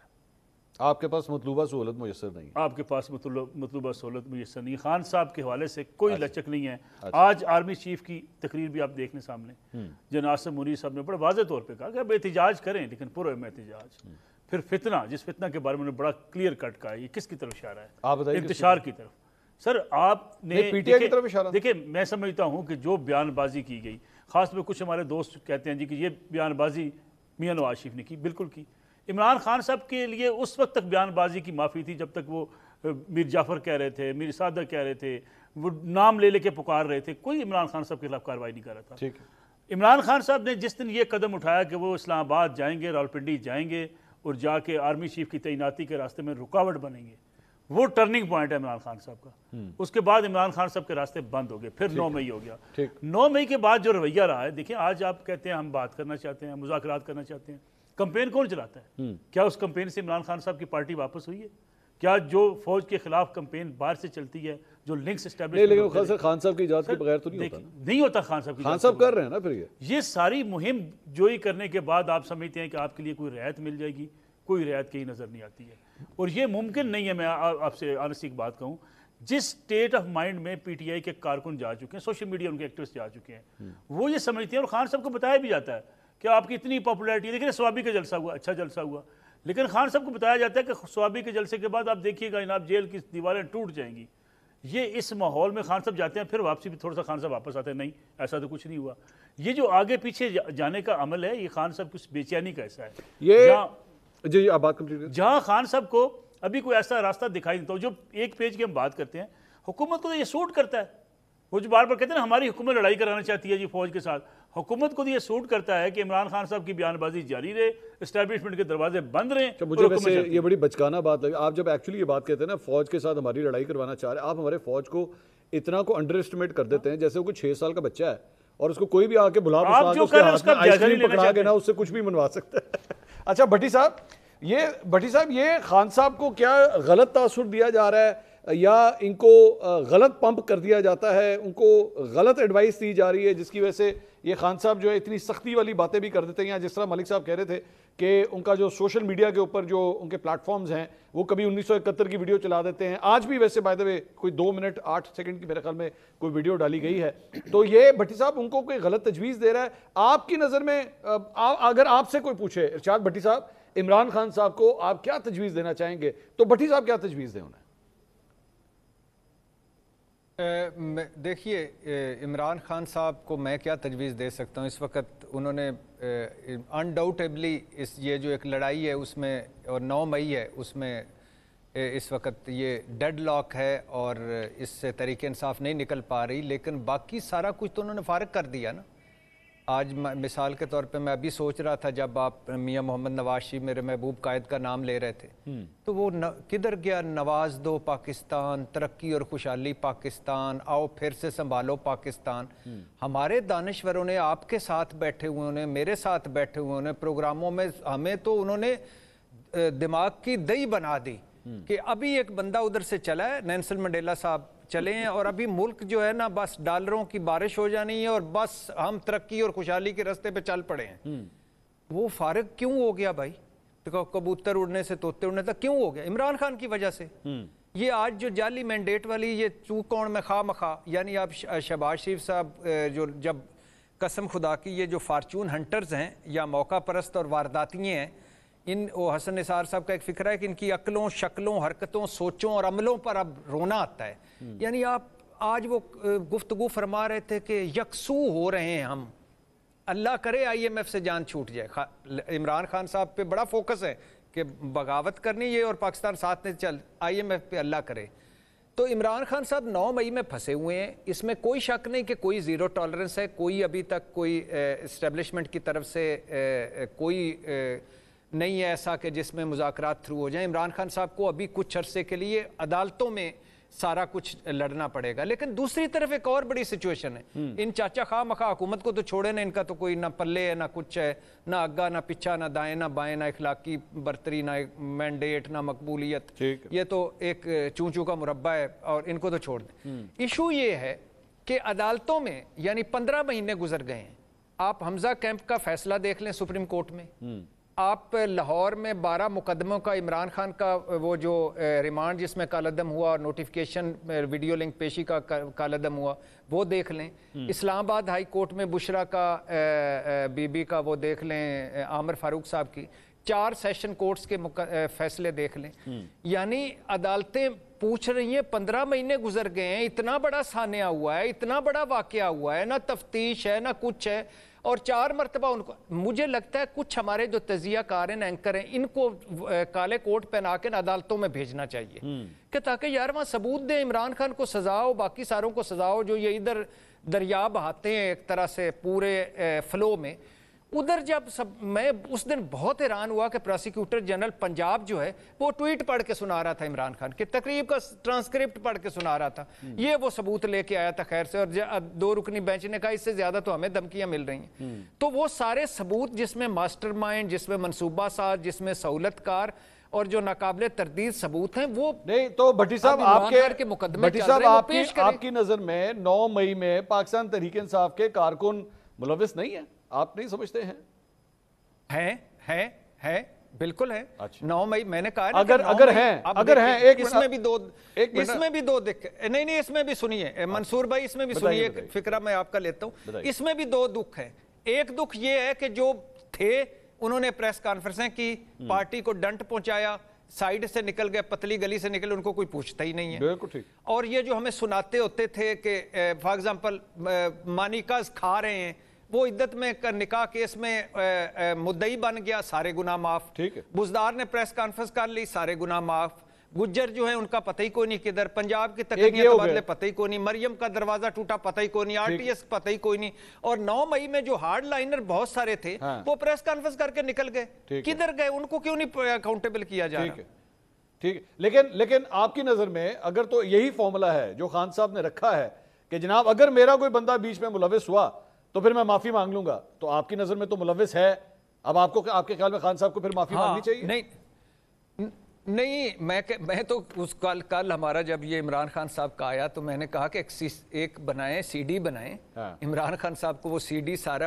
آپ کے پاس مطلوبہ سہولت میسر نہیں, آپ کے پاس مطلوبہ سہولت میسر نہیں. خان صاحب کے حوالے سے کوئی لچک نہیں ہے. آج آرمی چیف کی تقریر بھی آپ دیکھنے سامنے, جناب عاصم منیر صاحب نے بڑا واضح طور پہ کہا کہ اب احتجاج کریں لیکن پورے میں احتجاج. پھر فتنہ, جس فتنہ کے بارے میں بڑا کلیئر کٹ کہا ہے, یہ کس کی طرف اشارہ ہے؟ آپ بتائیے. انتشار کی طرف. سر آپ نے پی ٹی آئی کی طرف اشارہ. دیکھیں میں سمجھتا ہوں کہ جو بیان بازی کی گئی, خاص طور پہ کچھ ہمارے دوست کہتے ہیں جی کہ یہ بیان بازی میاں نواز شریف نے کی, بالکل کی. عمران خان صاحب کے لیے اس وقت تک بیان بازی کی معافی تھی جب تک وہ میر جعفر کہہ رہے تھے, میر صادق کہہ رہے تھے, وہ نام لے لے کے پکار رہے تھے, کوئی عمران خان صاحب کے خلاف کارروائی نہیں کر رہا تھا. عمران خان صاحب نے جس دن یہ قدم اٹھایا کہ وہ اسلام آباد جائیں گے, راولپنڈی جائیں گے اور جا کے آرمی چیف کی تعیناتی کے راستے میں رکاوٹ بنیں گے, وہ ٹرننگ پوائنٹ ہے عمران خان صاحب کا. اس کے بعد عمران خان صاحب کے راستے بند ہو گئے. پھر نو مئی ہو گیا. نو مئی کے بعد جو رویہ رہا ہے, دیکھیں آج آپ کہتے ہیں ہم بات کرنا چاہتے ہیں, مذاکرات کرنا چاہتے ہیں, کمپین کون چلاتا ہے؟ کیا اس کمپین سے عمران خان صاحب کی پارٹی واپس ہوئی ہے؟ کیا جو فوج کے خلاف کمپین باہر سے چلتی ہے, جو لنکس اسٹیبلش لیکن خان صاحب کی اجازت کے بغیر تو نہیں ہوتا نہیں ہوتا خان صاحب کی خان صاحب کر رہے ہیں نا. پھر یہ یہ ساری مہم جوئی کرنے کے بعد آپ سمجھتے ہیں کہ آپ کے لیے کوئی رعایت مل جائے گی؟ کوئی رعایت کہیں نظر نہیں آتی ہے, اور یہ ممکن نہیں ہے. میں آپ سے آنیسٹلی ایک بات کہوں, جس سٹیٹ آف مائنڈ میں پی ٹی آئی کے کارکن جا چکے ہیں, سوشل میڈیا ان کے ایکٹیوسٹ جا چکے ہیں, وہ یہ سمجھتے ہیں, اور خان صاحب کو بتایا بھی جاتا ہے کہ آپ کی اتنی پاپولیرٹی ہے. دیکھیں سوابی کا جلسہ ہوا, اچھا جلسہ ہوا, لیکن خان صاحب کو بتایا جاتا ہے کہ سوابی کے جلسے کے بعد آپ دیکھیے گا جناب جیل کی دیواریں ٹوٹ جائیں گی. یہ اس ماحول میں خان صاحب جاتے ہیں, پھر واپسی بھی تھوڑا سا خان صاحب واپس آتے ہیں, نہیں ایسا تو کچھ نہیں ہوا. یہ جو آگے پیچھے جانے کا عمل ہے, یہ خان صاحب کی بے چینی کا ایسا ہے. یہ جی آپ بات کمپلیٹ. جہاں خان صاحب کو ابھی کوئی ایسا راستہ دکھائی دیتا ہو, جو ایک پیج کی ہم بات کرتے ہیں, حکومت کو تو یہ سوٹ کرتا ہے. وہ جو بار بار کہتے ہیں نا ہماری حکومت لڑائی کرانا چاہتی ہے جی فوج کے ساتھ, حکومت کو تو یہ سوٹ کرتا ہے کہ عمران خان صاحب کی بیان بازی جاری رہے, اسٹیبلشمنٹ کے دروازے بند رہے. مجھے ویسے یہ بڑی بچکانہ بات لگی آپ جب ایکچولی یہ بات کہتے ہیں نا فوج کے ساتھ ہماری لڑائی کروانا چاہ رہے ہیں, آپ ہمارے فوج کو اتنا کو انڈر اسٹیمیٹ کر دیتے ہیں جیسے وہ کوئی چھ سال کا بچہ ہے اور اس کو کوئی بھی آ کے بلا آئس کریم پکڑا کے نا اس سے کچھ بھی منوا سکتا ہے. اچھا بھٹی صاحب, یہ بھٹی صاحب یہ خان صاحب کو کیا غلط تاثر دیا جا رہا ہے یا ان کو غلط پمپ کر دیا جاتا ہے, ان کو غلط ایڈوائس دی جا رہی ہے جس کی وجہ سے یہ خان صاحب جو ہے اتنی سختی والی باتیں بھی کر دیتے ہیں؟ جس طرح ملک صاحب کہہ رہے تھے کہ ان کا جو سوشل میڈیا کے اوپر جو ان کے پلیٹ فارمز ہیں وہ کبھی انیس سو اکہتر کی ویڈیو چلا دیتے ہیں, آج بھی ویسے بائی دا وے کوئی دو منٹ آٹھ سیکنڈ کی میرے خیال میں کوئی ویڈیو ڈالی گئی ہے. تو یہ بھٹی صاحب ان کو کوئی غلط تجویز دے رہا ہے آپ کی نظر میں؟ اگر آپ سے کوئی پوچھے ارشاد بھٹی صاحب عمران خان صاحب کو آپ کیا تجویز دینا چاہیں گے, تو بھٹی صاحب کیا تجویز دیں انہیں؟ دیکھیے عمران خان صاحب کو میں کیا تجویز دے سکتا ہوں. اس وقت انہوں نے انڈاؤٹیبلی اس یہ جو ایک لڑائی ہے اس میں, اور نو مئی ہے اس میں اس وقت یہ ڈیڈ لاک ہے اور اس سے تحریک انصاف نہیں نکل پا رہی, لیکن باقی سارا کچھ تو انہوں نے فارغ کر دیا نا. آج مثال کے طور پہ میں ابھی سوچ رہا تھا جب آپ میاں محمد نواز شریف میرے محبوب قائد کا نام لے رہے تھے تو وہ کدھر گیا نواز دو پاکستان، ترقی اور خوشحالی پاکستان، آؤ پھر سے سنبھالو پاکستان. ہمارے دانشوروں نے آپ کے ساتھ بیٹھے ہوئے نے، میرے ساتھ بیٹھے ہوئے نے پروگراموں میں، ہمیں تو انہوں نے دماغ کی دہی بنا دی کہ ابھی ایک بندہ ادھر سے چلا ہے، نیلسن منڈیلا صاحب چلے ہیں اور ابھی ملک جو ہے نا بس ڈالروں کی بارش ہو جانی ہے اور بس ہم ترقی اور خوشحالی کے راستے پہ چل پڑے ہیں. وہ فارغ کیوں ہو گیا بھائی؟ کبوتر اڑنے سے طوطے اڑنے تک کیوں ہو گیا؟ عمران خان کی وجہ سے. یہ آج جو جعلی مینڈیٹ والی یہ چو کون میں خواہ مخواہ، یعنی آپ شہباز شریف صاحب جو جب قسم خدا کی یہ جو فارچون ہنٹرز ہیں یا موقع پرست اور وارداتیے ہیں، ان وہ حسن نثار صاحب کا ایک فکر ہے کہ ان کی عقلوں، شکلوں، حرکتوں، سوچوں اور عملوں پر اب رونا آتا ہے. یعنی آپ آج وہ گفتگو فرما رہے تھے کہ یکسو ہو رہے ہیں ہم، اللہ کرے آئی ایم ایف سے جان چھوٹ جائے. عمران خان صاحب پہ بڑا فوکس ہے کہ بغاوت کرنی یہ اور پاکستان ساتھ میں چل، آئی ایم ایف پہ اللہ کرے. تو عمران خان صاحب نو مئی میں پھنسے ہوئے ہیں، اس میں کوئی شک نہیں کہ کوئی زیرو ٹالرنس ہے، کوئی ابھی تک کوئی اسٹیبلشمنٹ کی طرف سے کوئی نہیں ہے ایسا کہ جس میں مذاکرات تھرو ہو جائیں. عمران خان صاحب کو ابھی کچھ عرصے کے لیے عدالتوں میں سارا کچھ لڑنا پڑے گا. لیکن دوسری طرف ایک اور بڑی سچویشن ہے، ان چاچا خواہ مخواہ حکومت کو تو چھوڑے نہ، ان کا تو کوئی نہ پلے ہے نہ کچھ ہے، نہ آگا نہ پیچھا، نہ دائیں نہ بائیں، نہ اخلاقی برتری، نہ مینڈیٹ، نہ مقبولیت. یہ تو ایک چون چوں کا مربع ہے اور ان کو تو چھوڑ دیں. ایشو یہ ہے کہ عدالتوں میں یعنی پندرہ مہینے گزر گئے ہیں. آپ حمزہ کیمپ کا فیصلہ دیکھ لیں سپریم کورٹ میں، آپ لاہور میں بارہ مقدموں کا عمران خان کا وہ جو ریمانڈ جس میں کالعدم ہوا اور نوٹیفیکیشن ویڈیو لنک پیشی کا کالعدم ہوا وہ دیکھ لیں. اسلام آباد ہائی کورٹ میں بشرا کا بی بی کا وہ دیکھ لیں، عامر فاروق صاحب کی چار سیشن کورٹس کے فیصلے دیکھ لیں. یعنی عدالتیں پوچھ رہی ہیں، پندرہ مہینے گزر گئے ہیں، اتنا بڑا سانحہ ہوا ہے، اتنا بڑا واقعہ ہوا ہے، نہ تفتیش ہے نہ کچھ ہے، اور چار مرتبہ ان کو. مجھے لگتا ہے کچھ ہمارے جو تجزیہ کار ہیں، اینکر ہیں، ان کو کالے کوٹ پہنا کے عدالتوں میں بھیجنا چاہیے کہ تاکہ یار وہاں ثبوت دیں، عمران خان کو سزا ہو، باقی ساروں کو سزا ہو جو یہ ادھر دریا بہاتے ہیں ایک طرح سے پورے فلو میں. ادھر جب سب میں اس دن بہت حیران ہوا کہ پراسیکیوٹر جنرل پنجاب جو ہے وہ ٹویٹ پڑھ کے سنا رہا تھا عمران خان کے تقریب کا ٹرانسکرپٹ پڑھ کے سنا رہا تھا، یہ وہ ثبوت لے کے آیا تھا خیر سے، اور دو رکنی بینچ نے کہا اس سے زیادہ تو ہمیں دھمکیاں مل رہی ہیں. تو وہ سارے ثبوت جس میں ماسٹر مائنڈ، جس میں منصوبہ ساز، جس میں سہولت کار اور جو ناقابل تردید ثبوت ہیں وہ نہیں. تو بھٹی صاحب آپ کے بھٹی صاحب آپ کی آپ کی نظر میں نو مئی میں پاکستان تحریک انصاف کے کارکن ملوث نہیں ہیں؟ آپ نہیں سمجھتے ہیں؟ ہیں ہیں ہیں بالکل ہیں. نو مئی میں نے کہا اگر اگر ہیں اگر ہیں ایک اس میں بھی دو اس میں بھی دو دکھ نہیں نہیں اس میں بھی سنیے منصور بھائی، اس میں بھی سنیے فکرہ میں آپ کا لیتا ہوں. اس میں بھی دو دکھ ہیں. ایک دکھ یہ ہے کہ جو تھے انہوں نے پریس کانفرنسیں کی، پارٹی کو ڈنٹ پہنچایا، سائیڈ سے نکل گئے، پتلی گلی سے نکل، ان کو کوئی پوچھتا ہی نہیں ہے. اور یہ جو ہمیں سناتے ہوتے تھے کہ فار ایگزامپل مانیکاز کھا رہے ہیں، وہ عدت میں نکاح کیس میں مدعی بن گیا، سارے گناہ معاف. بزدار نے پریس کانفرنس کر لی، سارے گناہ معاف. گجر جو ہے ان کا پتہ ہی کوئی نہیں کدھر، پنجاب کی تقریباً تبادلے پتہ ہی کوئی نہیں، مریم کا دروازہ ٹوٹا پتہ ہی کوئی نہیں، آر ٹی ایس پتہ ہی کوئی نہیں. اور نو مئی میں جو ہارڈ لائنر بہت سارے تھے وہ پریس کانفرنس کر کے نکل گئے، کدھر گئے؟ ان کو کیوں نہیں اکاؤنٹیبل کیا جا رہا؟ ٹھیک ہے. لیکن لیکن آپ کی نظر میں اگر تو یہی فارمولا ہے جو خان صاحب نے رکھا ہے کہ جناب اگر میرا کوئی بندہ بیچ میں ملوث ہوا تو پھر میں معافی مانگ لوں گا، تو آپ کی نظر میں تو ملوث ہے. اب آپ کو آپ کے خیال میں خان صاحب کو پھر معافی مانگنی چاہیے؟ نہیں نہیں میں میں تو اس کل کل ہمارا جب یہ عمران خان صاحب کا آیا تو میں نے کہا کہ ایک بنائیں، سی ڈی بنائیں عمران خان صاحب کو، وہ سی ڈی سارا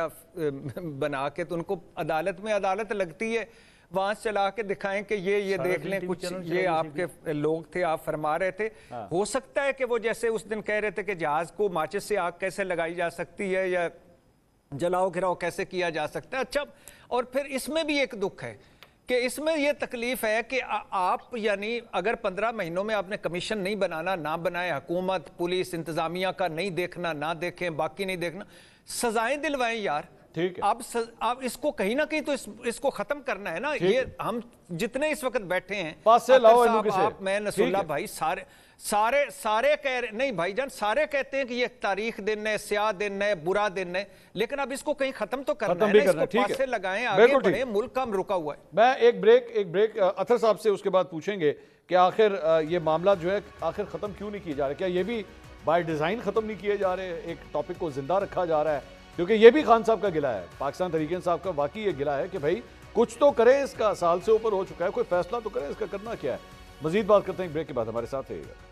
بنا کے تو ان کو عدالت میں عدالت لگتی ہے وہاں چلا کے دکھائیں کہ یہ یہ دیکھ لیں کچھ یہ آپ کے لوگ تھے، آپ فرما رہے تھے. ہو سکتا ہے کہ وہ جیسے اس دن کہہ رہے تھے کہ جہاز کو ماچس سے آگ کیسے لگائی جا سکتی ہے یا جلاؤ گراؤ کیسے کیا جا سکتا ہے. اچھا، اور پھر اس میں بھی ایک دکھ ہے کہ اس میں یہ تکلیف ہے کہ آپ یعنی اگر پندرہ مہینوں میں آپ نے کمیشن نہیں بنانا، نہ بنائے، حکومت پولیس انتظامیہ کا نہیں دیکھنا، نہ دیکھیں، باقی نہیں دیکھنا، سزائیں دلوائیں یار. اب اب اس کو کہیں نہ کہیں تو اس کو ختم کرنا ہے نا. یہ ہم جتنے اس وقت بیٹھے ہیں، آپ، میں، نصر اللہ بھائی، سارے سارے سارے کہہ رہے نہیں بھائی جان، سارے کہتے ہیں کہ یہ تاریخ دن ہے، سیاہ دن ہے، برا دن ہے، لیکن اب اس کو کہیں ختم تو کرنا ہے نا، اس کو پاسے لگائیں، آگے بڑھیں، ملک کام رکا ہوا ہے۔ میں ایک بریک ایک بریک اطہر صاحب سے اس کے بعد پوچھیں گے کہ آخر یہ معاملہ جو ہے آخر ختم کیوں نہیں کیے جا رہے، کیا یہ بھی بائی ڈیزائن ختم نہیں کیے جا رہے، ایک ٹاپک کو زندہ رکھا جا رہا ہے؟ کیونکہ یہ بھی خان صاحب کا گلہ ہے، پاکستان تحریک انصاف کا واقعی یہ گلہ ہے کہ بھائی کچھ تو کریں، اس کا سال سے اوپر ہو چکا ہے، کوئی فیصلہ تو کریں، اس کا کرنا کیا ہے؟ مزید بات کرتے ہیں بریک کے بعد، ہمارے ساتھ رہیے گا۔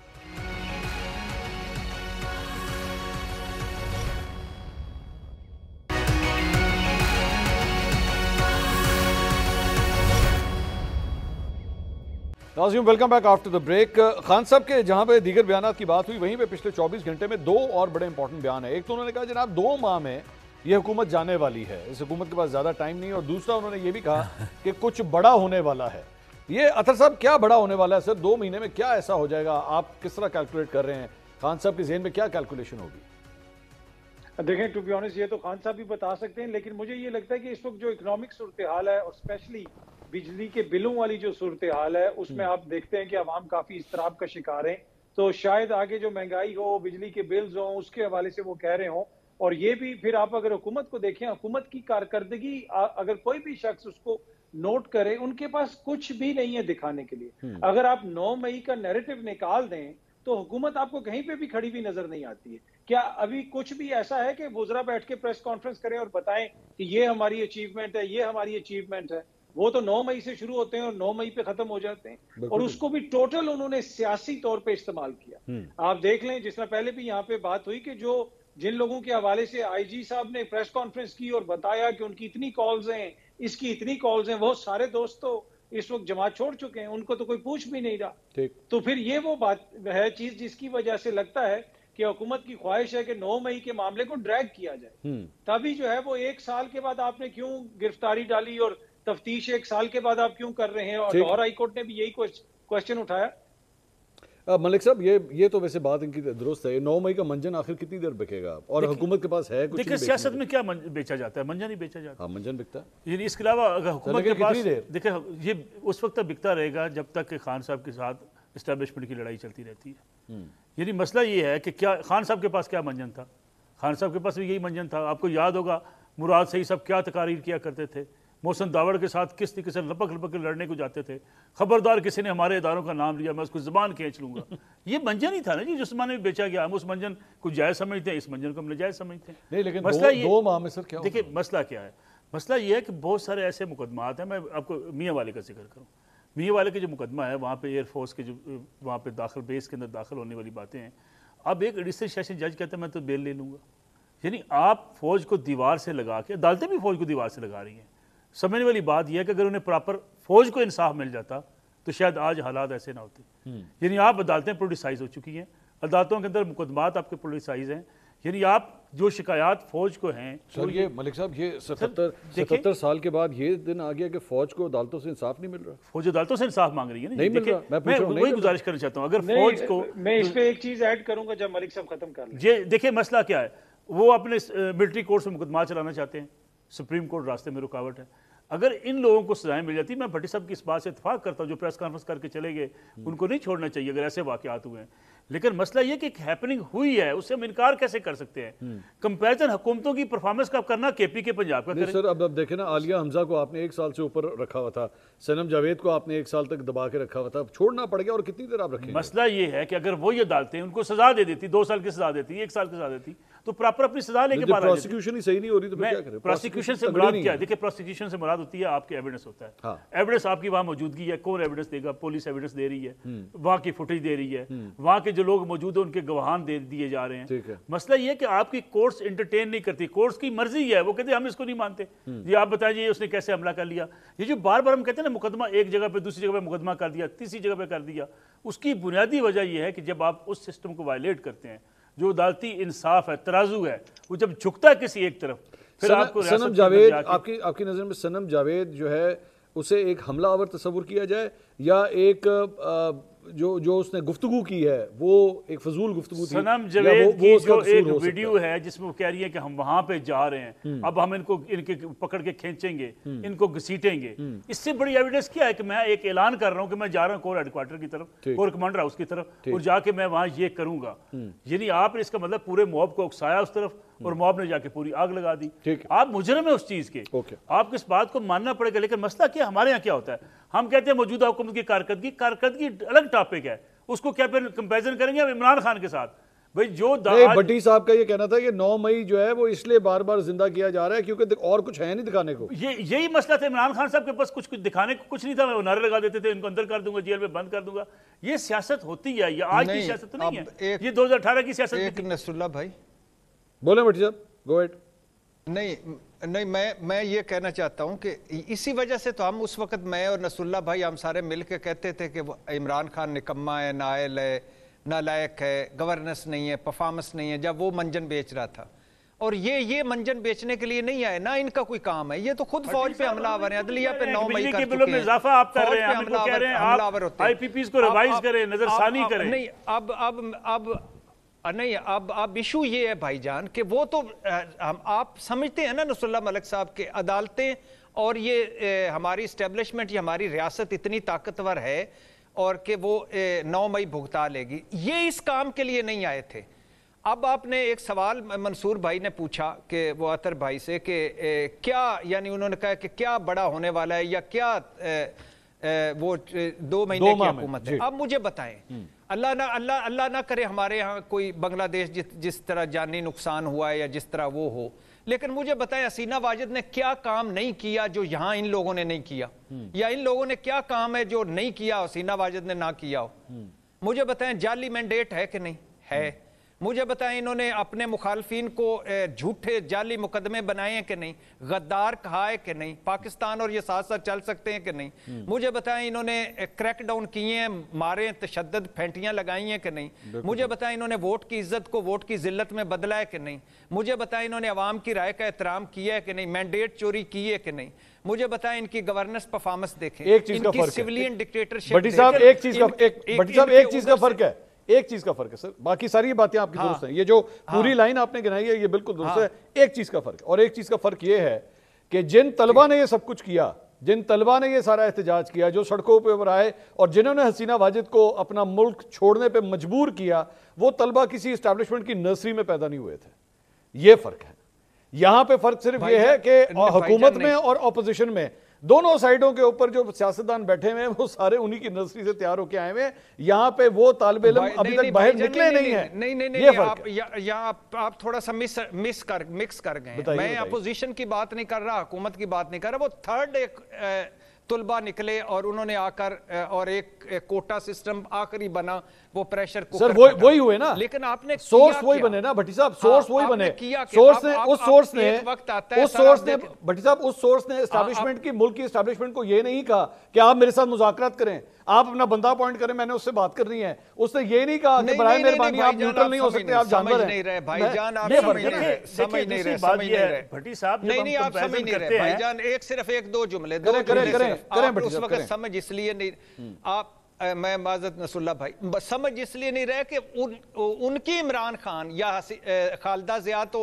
ناظرین welcome back after the break. Khan صاحب کے جہاں پہ دیگر بیانات کی بات ہوئی، وہیں پہ پچھلے چوبیس گھنٹے میں دو اور بڑے امپورٹنٹ بیان ہیں۔ ایک تو انہوں نے کہا جناب دو ماہ میں یہ حکومت جانے والی ہے، اس حکومت کے پاس زیادہ ٹائم نہیں، اور دوسرا انہوں نے یہ بھی کہا کہ کچھ بڑا ہونے والا ہے۔ یہ اطہر صاحب کیا بڑا ہونے والا ہے سر؟ دو مہینے میں کیا ایسا ہو جائے گا؟ آپ کس طرح کیلکولیٹ کر رہے ہیں؟ خان صاحب کے ذہن میں کیا کیلکولیشن ہوگی؟ دیکھیں ٹو بی آنسٹ یہ تو خان صاحب بھی بتا سکتے ہیں، لیکن مجھے یہ لگتا ہے کہ اس وقت جو اکنامک صورتحال ہے اور اسپیشلی بجلی کے بلوں والی جو صورتحال ہے اس میں آپ دیکھتے ہیں کہ عوام کافی اضطراب کا شکار ہیں، تو شاید آگے جو مہنگائی ہو، بجلی کے بلز ہوں، اس کے حوالے سے وہ کہہ رہے ہوں۔ اور یہ بھی پھر آپ اگر حکومت کو دیکھیں، حکومت کی کارکردگی اگر کوئی بھی شخص اس کو نوٹ کرے، ان کے پاس کچھ بھی نہیں ہے دکھانے کے لیے۔ اگر آپ نو مئی کا نیریٹو نکال دیں تو حکومت آپ کو کہیں پہ بھی کھڑی بھی نظر نہیں آتی ہے۔ کیا ابھی کچھ بھی ایسا ہے کہ وزراء بیٹھ کے پریس کانفرنس کریں اور بتائیں کہ یہ ہماری اچیومنٹ ہے، یہ ہماری اچیومنٹ ہے؟ وہ تو نو مئی سے شروع ہوتے ہیں اور نو مئی پہ ختم ہو جاتے ہیں، اور اس کو بھی ٹوٹل انہوں نے سیاسی طور پہ استعمال کیا۔ آپ دیکھ لیں، جس طرح پہلے بھی یہاں پہ بات ہوئی کہ جو جن لوگوں کے حوالے سے آئی جی صاحب نے پریس کانفرنس کی اور بتایا کہ ان کی اتنی کالز ہیں، اس کی اتنی کالز ہیں، وہ سارے دوست تو اس وقت جماعت چھوڑ چکے ہیں، ان کو تو کوئی پوچھ بھی نہیں رہا۔ تو پھر یہ وہ بات ہے چیز جس کی وجہ سے لگتا ہے کہ حکومت کی خواہش ہے کہ نو مئی کے معاملے کو ڈریگ کیا جائے۔ تبھی جو ہے وہ ایک سال کے بعد آپ نے کیوں گرفتاری ڈالی اور تفتیش ایک سال کے بعد آپ کیوں کر رہے ہیں؟ اور لاہور ہائی کورٹ نے بھی یہی کوشچن اٹھایا۔ ملک صاحب یہ یہ تو ویسے بات ان کی درست ہے، نو مئی کا منجن آخر کتنی دیر بکے گا؟ اور حکومت کے پاس ہے کچھ؟ دیکھیں سیاست میں کیا بیچا جاتا ہے؟ منجن ہی بیچا جاتا ہے۔ ہاں منجن بکتا ہے، یعنی اس کے علاوہ اگر حکومت کے پاس دیکھیں یہ اس وقت تک بکتا رہے گا جب تک کہ خان صاحب کے ساتھ اسٹیبلشمنٹ کی لڑائی چلتی رہتی ہے۔ یعنی مسئلہ یہ ہے کہ کیا خان صاحب کے پاس کیا منجن تھا؟ خان صاحب کے پاس بھی یہی منجن تھا۔ آپ کو یاد ہوگا مراد صحیح صاحب کیا تقاریر کیا کرتے تھے، محسن داوڑ کے ساتھ کس طریقے سے لپک لپک کے لڑنے کو جاتے تھے، خبردار کسی نے ہمارے اداروں کا نام لیا میں اس کو زبان کھینچ لوں گا۔ یہ منجن ہی تھا نا جی جس زمانے میں بیچا گیا۔ ہم اس منجن کو جائز سمجھتے ہیں، اس منجن کو ہم ناجائز سمجھتے ہیں۔ نہیں لیکن مسئلہ دو ماہ میں سر کیا دیکھیں مسئلہ کیا ہے؟ مسئلہ یہ ہے کہ بہت سارے ایسے مقدمات ہیں، میں آپ کو میاں والے کا ذکر کروں۔ میاں والے کے جو مقدمہ ہے وہاں پہ ایئر فورس کے جو وہاں پہ داخل بیس کے اندر داخل ہونے والی باتیں ہیں، اب ایک ایڈیشنل سیشن جج کہتا ہے میں تو بیل لے لوں گا۔ یعنی آپ فوج کو دیوار سے لگا کے، عدالتیں بھی فوج کو دیوار سے لگا رہی ہیں۔ سمجھنے والی بات یہ ہے کہ اگر انہیں پراپر فوج کو انصاف مل جاتا تو شاید آج حالات ایسے نہ ہوتے۔ یعنی آپ عدالتیں پولیٹیسائز ہو چکی ہیں، عدالتوں کے اندر مقدمات آپ کے پولیٹیسائز ہیں۔ یعنی آپ جو شکایات فوج کو ہیں سر، یہ ملک صاحب یہ ستتر ستتر سال کے بعد یہ دن آ گیا کہ فوج کو عدالتوں سے انصاف نہیں مل رہا، فوج عدالتوں سے انصاف مانگ رہی ہے۔ نہیں مل رہا، میں وہی گزارش کرنا چاہتا ہوں، اگر فوج کو میں اس پہ ایک چیز ایڈ کروں گا جب ملک صاحب ختم کر لیں۔ یہ دیکھیں مسئلہ کیا ہے، وہ اپنے ملٹری کورٹ سے مقدمات چلانا چاہتے ہیں، سپریم کورٹ راستے میں رکاوٹ ہے۔ اگر ان لوگوں کو سزائیں مل جاتی، میں بھٹی صاحب کی اس بات سے اتفاق کرتا ہوں، جو پریس کانفرنس کر کے چلے گئے ان کو نہیں چھوڑنا چاہیے اگر ایسے واقعات ہوئے ہیں۔ لیکن مسئلہ یہ کہ ایک ہیپننگ ہوئی ہے، اس سے ہم انکار کیسے کر سکتے ہیں؟ کمپیریزن حکومتوں کی پرفارمنس کا کرنا کے پی کے پنجاب کا کریں۔ سر اب اب دیکھیں نا، عالیہ حمزہ کو آپ نے ایک سال سے اوپر رکھا ہوا تھا، سنم جاوید کو آپ نے ایک سال تک دبا کے رکھا ہوا تھا، چھوڑنا پڑ گیا، اور کتنی دیر آپ رکھیں؟ مسئلہ یہ ہے کہ اگر وہ یہ عدالتیں ان کو سزا دے دیتی، دو سال کی سزا دیتی، ایک سال کی سزا دیتی، تو پراپر اپنی سزا لے کے باہر آ جاتی۔ پروسیکیوشن ہی صحیح نہیں ہو رہی تو پھر کیا کریں؟ پروسیکیوشن سے مراد کیا ہے؟ دیکھیں پروسیکیوشن سے مراد ہوتی ہے آپ کے ایویڈنس ہوتا ہے، ایویڈنس آپ کی وہاں موجودگی ہے، کون ایویڈنس دے گا؟ پولیس ایویڈنس دے رہی ہے، وہاں کی فوٹیج دے رہی ہے، وہاں کے جو لوگ موجود ہیں ان کے گواہان دے دیے جا رہے ہیں۔ مسئلہ یہ کہ آپ کی کورٹس انٹرٹین نہیں کرتی، کورٹس کی مرضی ہے، وہ کہتے ہیں ہم اس کو نہیں مانتے، یہ آپ بتائیں جی اس نے کیسے حملہ کر لیا۔ یہ جو بار بار ہم کہتے ہیں نا مقدمہ ایک جگہ پہ دوسری جگہ پہ مقدمہ کر دیا، تیسری جگہ پہ کر دیا، اس کی بنیادی وجہ یہ ہے کہ جب آپ اس سسٹم کو وائلیٹ کرتے ہیں، جو عدالتی انصاف ہے، ترازو ہے، وہ جب جھکتا ہے کسی ایک طرف، پھر آپ کو سنم جاوید، آپ کی آپ کی نظر میں سنم جاوید جو ہے اسے ایک حملہ آور تصور کیا جائے یا ایک جو جو اس نے گفتگو کی ہے وہ ایک فضول گفتگو تھی؟ سنم جاوید کی جو ایک ویڈیو ہے جس میں وہ کہہ رہی ہے کہ ہم وہاں پہ جا رہے ہیں، اب ہم ان کو ان کے پکڑ کے کھینچیں گے، ان کو گھسیٹیں گے، اس سے بڑی ایویڈنس کیا ہے کہ میں ایک اعلان کر رہا ہوں کہ میں جا رہا ہوں کور ہیڈ کوارٹر کی طرف، کور کمانڈر ہاؤس کی طرف، اور جا کے میں وہاں یہ کروں گا. یعنی آپ نے اس کا مطلب پورے موب کو اکسایا اس طرف، اور موب نے جا کے پوری آگ لگا دی. آپ مجرم ہیں اس چیز کے، آپ کو اس بات کو ماننا پڑے گا. لیکن مسئلہ کیا ہمارے یہاں کیا ہوتا ہے، ہم کہتے ہیں موجودہ حکومت کی کارکردگی کارکردگی الگ ٹاپک ہے، اس کو کیا پھر کمپیریزن کریں گے عمران خان کے ساتھ؟ بھئی جو بٹی صاحب کا یہ کہنا تھا کہ نو مئی جو ہے وہ اس لیے بار بار زندہ کیا جا رہا ہے کیونکہ اور کچھ ہے نہیں دکھانے کو. یہ یہی مسئلہ تھا عمران خان صاحب کے پاس، کچھ کچھ دکھانے کو کچھ نہیں تھا. وہ نعرے لگا دیتے تھے ان کو اندر کر دوں گا، جیل میں بند کر دوں گا. یہ سیاست ہوتی ہے، یہ آج کی سیاست تو نہیں ہے، یہ دو ہزار اٹھارہ کی سیاست. ایک نصر اللہ بھائی بولیں بٹی صاحب، گو ایٹ. نہیں نہیں میں میں یہ کہنا چاہتا ہوں کہ اسی وجہ سے تو ہم اس وقت میں اور نصر اللہ بھائی ہم سارے مل کے کہتے تھے کہ عمران خان نکما ہے، نائل ہے، نالائق ہے، گورننس نہیں ہے، پرفارمنس نہیں ہے، جب وہ منجن بیچ رہا تھا. اور یہ یہ منجن بیچنے کے لیے نہیں آئے، نہ ان کا کوئی کام ہے. یہ تو خود فوج پہ حملہ آور ہیں، عدلیہ پہ نو مئی کر چکے ہیں. اضافہ آپ کر رہے ہیں، ہم کو کہہ رہے ہیں آپ آئی پی پیز کو ریوائز کریں، نظر ثانی کریں. نہیں اب اب اب نہیں اب اب ایشو یہ ہے بھائی جان کہ وہ تو آپ سمجھتے ہیں نا نصر اللہ ملک صاحب کے عدالتیں اور یہ ہماری اسٹیبلشمنٹ، یہ ہماری ریاست اتنی طاقتور ہے اور کہ وہ نو مئی بھگتا لے گی. یہ اس کام کے لیے نہیں آئے تھے. اب آپ نے ایک سوال منصور بھائی نے پوچھا کہ وہ عطر بھائی سے کہ کیا، یعنی انہوں نے کہا کہ کیا بڑا ہونے والا ہے یا کیا وہ دو مہینے کی حکومت ہے. اب مجھے بتائیں، اللہ نہ اللہ اللہ نہ کرے ہمارے ہاں کوئی بنگلہ دیش جس جس طرح جانی نقصان ہوا ہے یا جس طرح وہ ہو، لیکن مجھے بتائیں حسینہ واجد نے کیا کام نہیں کیا جو یہاں ان لوگوں نے نہیں کیا، یا ان لوگوں نے کیا کام ہے جو نہیں کیا حسینہ واجد نے نہ کیا ہو. مجھے بتائیں جعلی مینڈیٹ ہے کہ نہیں ہے. مجھے بتائیں انہوں نے اپنے مخالفین کو جھوٹے جعلی مقدمے بنائے ہیں کہ نہیں، غدار کہا ہے کہ نہیں، پاکستان اور یہ ساتھ ساتھ چل سکتے ہیں کہ نہیں. مجھے بتائیں انہوں نے کریک ڈاؤن کیے ہیں، مارے تشدد پھینٹیاں لگائی ہیں کہ نہیں. مجھے بتائیں انہوں نے ووٹ کی عزت کو ووٹ کی ذلت میں بدلا ہے کہ نہیں. مجھے بتائیں انہوں نے عوام کی رائے کا احترام کیا ہے کہ نہیں، مینڈیٹ چوری کی ہے کہ نہیں. مجھے بتائیں ان کی گورننس پرفارمنس دیکھیں، ان کی سیویلین ڈکٹیٹرشپ. بٹی صاحب ایک چیز کا بٹی صاحب ایک چیز کا فرق ہے، ایک چیز کا فرق ہے سر، باقی ساری باتیں آپ کی درست ہیں، یہ جو پوری لائن آپ نے گنائی ہے یہ بالکل درست ہے. ایک چیز کا فرق، اور ایک چیز کا فرق یہ ہے کہ جن طلبہ نے یہ سب کچھ کیا، جن طلبہ نے یہ سارا احتجاج کیا، جو سڑکوں پہ ابھر آئے اور جنہوں نے حسینہ واجد کو اپنا ملک چھوڑنے پہ مجبور کیا، وہ طلبہ کسی اسٹیبلشمنٹ کی نرسری میں پیدا نہیں ہوئے تھے. یہ فرق ہے. یہاں پہ فرق صرف یہ ہے کہ حکومت میں اور اپوزیشن میں دونوں سائیڈوں کے اوپر جو سیاستدان بیٹھے ہوئے ہیں وہ سارے انہی کی نرسری سے تیار ہو کے آئے ہوئے. یہاں پہ وہ طالب علم ابھی تک باہر نکلے نہیں ہیں. نہیں نہیں نہیں یہاں آپ تھوڑا سا مس کر مکس کر گئے. میں اپوزیشن کی بات نہیں کر رہا، حکومت کی بات نہیں کر رہا. وہ تھرڈ ایک طلبہ نکلے اور انہوں نے آ کر اور ایک کوٹا سسٹم آخری بنا، وہ پریشر کو سر وہی ہوئے نا. لیکن آپ نے سورس وہی بنے نا بھٹی صاحب، سورس وہی بنے. سورس نے اس سورس نے اس سورس نے بھٹی صاحب اس سورس نے اسٹیبلشمنٹ کی، ملک کی اسٹیبلشمنٹ کو یہ نہیں کہا کہ آپ میرے ساتھ مذاکرات کریں، آپ اپنا بندہ اپوائنٹ کریں، میں نے اس سے بات کرنی ہے. اس نے یہ نہیں کہا کہ برائے مہربانی آپ نیوٹرل نہیں ہو سکتے، آپ جانور ہیں. نہیں رہے بھائی جان، آپ سمجھ نہیں رہے سمجھ نہیں رہے سمجھ نہیں رہے بھٹی صاحب. نہیں نہیں آپ سمجھ نہیں رہے بھائی جان. ایک صرف ایک دو جملے دو جملے آپ اس وقت سمجھ اس لیے نہیں، آپ میں معذرت نصر اللہ بھائی سمجھ اس لیے نہیں رہے کہ ان کی عمران خان یا خالدہ ضیاء تو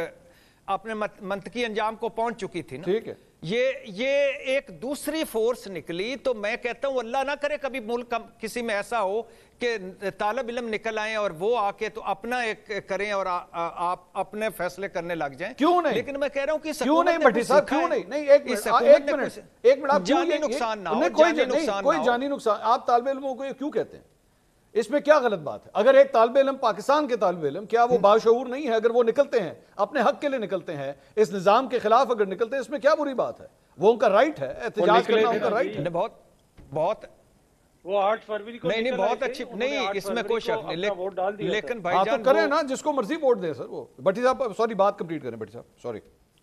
اپنے منطقی انجام کو پہنچ چکی تھی نا. ٹھیک ہے، یہ یہ ایک دوسری فورس نکلی. تو میں کہتا ہوں اللہ نہ کرے کبھی ملک کسی میں ایسا ہو کہ طالب علم نکل آئیں اور وہ آ کے تو اپنا ایک کریں اور آپ اپنے فیصلے کرنے لگ جائیں. کیوں نہیں؟ لیکن میں کہہ رہا ہوں کہ کیوں نہیں بھٹی صاحب، کیوں نہیں؟ نہیں ایک منٹ ایک منٹ آپ جانی نقصان نہ ہو، کوئی جانی نقصان. آپ طالب علموں کو یہ کیوں کہتے ہیں؟ اس میں کیا غلط بات ہے؟ اگر ایک طالب علم پاکستان کے طالب علم، کیا وہ باشعور نہیں ہے؟ اگر وہ نکلتے ہیں اپنے حق کے لیے نکلتے ہیں، اس نظام کے خلاف اگر نکلتے ہیں، اس میں کیا بری بات ہے؟ وہ ان کا رائٹ ہے، احتجاج کرنا ان کا رائٹ ہے. بہت بہت وہ آٹھ فروری کو نہیں نہیں بہت اچھی نہیں، اس میں کوئی شک نہیں. لیکن بھائی جان تو کریں نا، جس کو مرضی ووٹ دیں سر. وہ بھٹی صاحب سوری بات کمپلیٹ کریں. بھٹی صاحب سوری.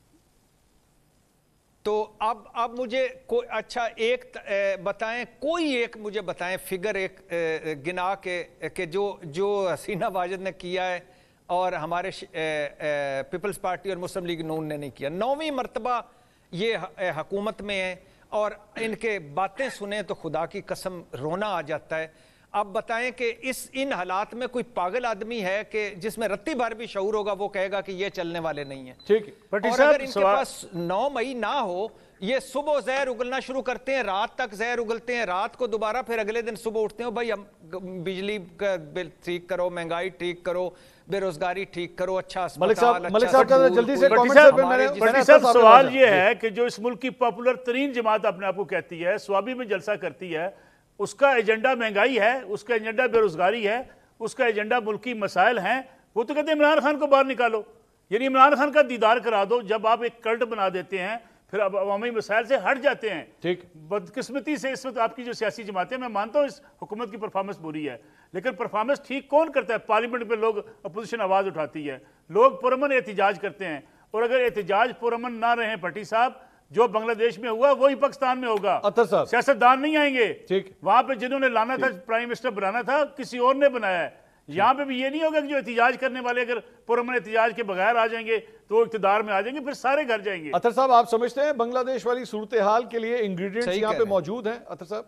تو اب اب مجھے کوئی اچھا ایک بتائیں، کوئی ایک مجھے بتائیں فگر ایک گنا کے کہ جو جو حسینہ واجد نے کیا ہے اور ہمارے پیپلز پارٹی اور مسلم لیگ نون نے نہیں کیا. نویں مرتبہ یہ حکومت میں ہے اور ان کے باتیں سنیں تو خدا کی قسم رونا آ جاتا ہے. اب بتائیں کہ اس ان حالات میں کوئی پاگل آدمی ہے کہ جس میں رتی بھر بھی شعور ہوگا وہ کہے گا کہ یہ چلنے والے نہیں ہیں. ٹھیک ہے. اور اگر ان کے پاس نو مئی نہ ہو, یہ صبح زہر اگلنا شروع کرتے ہیں, رات تک زہر اگلتے ہیں, رات کو دوبارہ پھر اگلے دن صبح اٹھتے ہیں بھائی ہم بجلی کا بل ٹھیک کرو, مہنگائی ٹھیک کرو, بے روزگاری ٹھیک کرو, اچھا اسپتال, ملک صاحب جلدی سے بھٹی صاحب سوال یہ ہے کہ جو اس ملک کی پاپولر ترین جماعت اپنے آپ کو کہتی ہے, سوابی میں جلسہ کرتی ہے, اس کا ایجنڈا مہنگائی ہے, اس کا ایجنڈا بے روزگاری ہے, اس کا ایجنڈا ملکی مسائل ہیں, وہ تو کہتے ہیں عمران خان کو باہر نکالو. یعنی عمران خان کا دیدار کرا دو. جب آپ ایک کلٹ بنا دیتے ہیں پھر اب عوامی مسائل سے ہٹ جاتے ہیں. ٹھیک. بدقسمتی سے اس وقت آپ کی جو سیاسی جماعتیں, میں مانتا ہوں اس حکومت کی پرفارمنس بری ہے, لیکن پرفارمنس ٹھیک کون کرتا ہے؟ پارلیمنٹ پہ لوگ اپوزیشن آواز اٹھاتی ہے, لوگ پرامن احتجاج کرتے ہیں, اور اگر احتجاج پرامن نہ رہیں بھٹی صاحب, جو بنگلہ دیش میں ہوا وہی پاکستان میں ہوگا. اطہر صاحب سیاستدان نہیں آئیں گے. ٹھیک. وہاں پہ جنہوں نے لانا تھا پرائم منسٹر بنانا تھا کسی اور نے بنایا ہے. یہاں پہ بھی یہ نہیں ہوگا کہ جو احتجاج کرنے والے اگر پرامن احتجاج کے بغیر آ جائیں گے تو وہ اقتدار میں آ جائیں گے, پھر سارے گھر جائیں گے. اطہر صاحب آپ سمجھتے ہیں بنگلہ دیش والی صورتحال کے لیے انگریڈینٹس یہاں پہ موجود ہیں؟ اطہر صاحب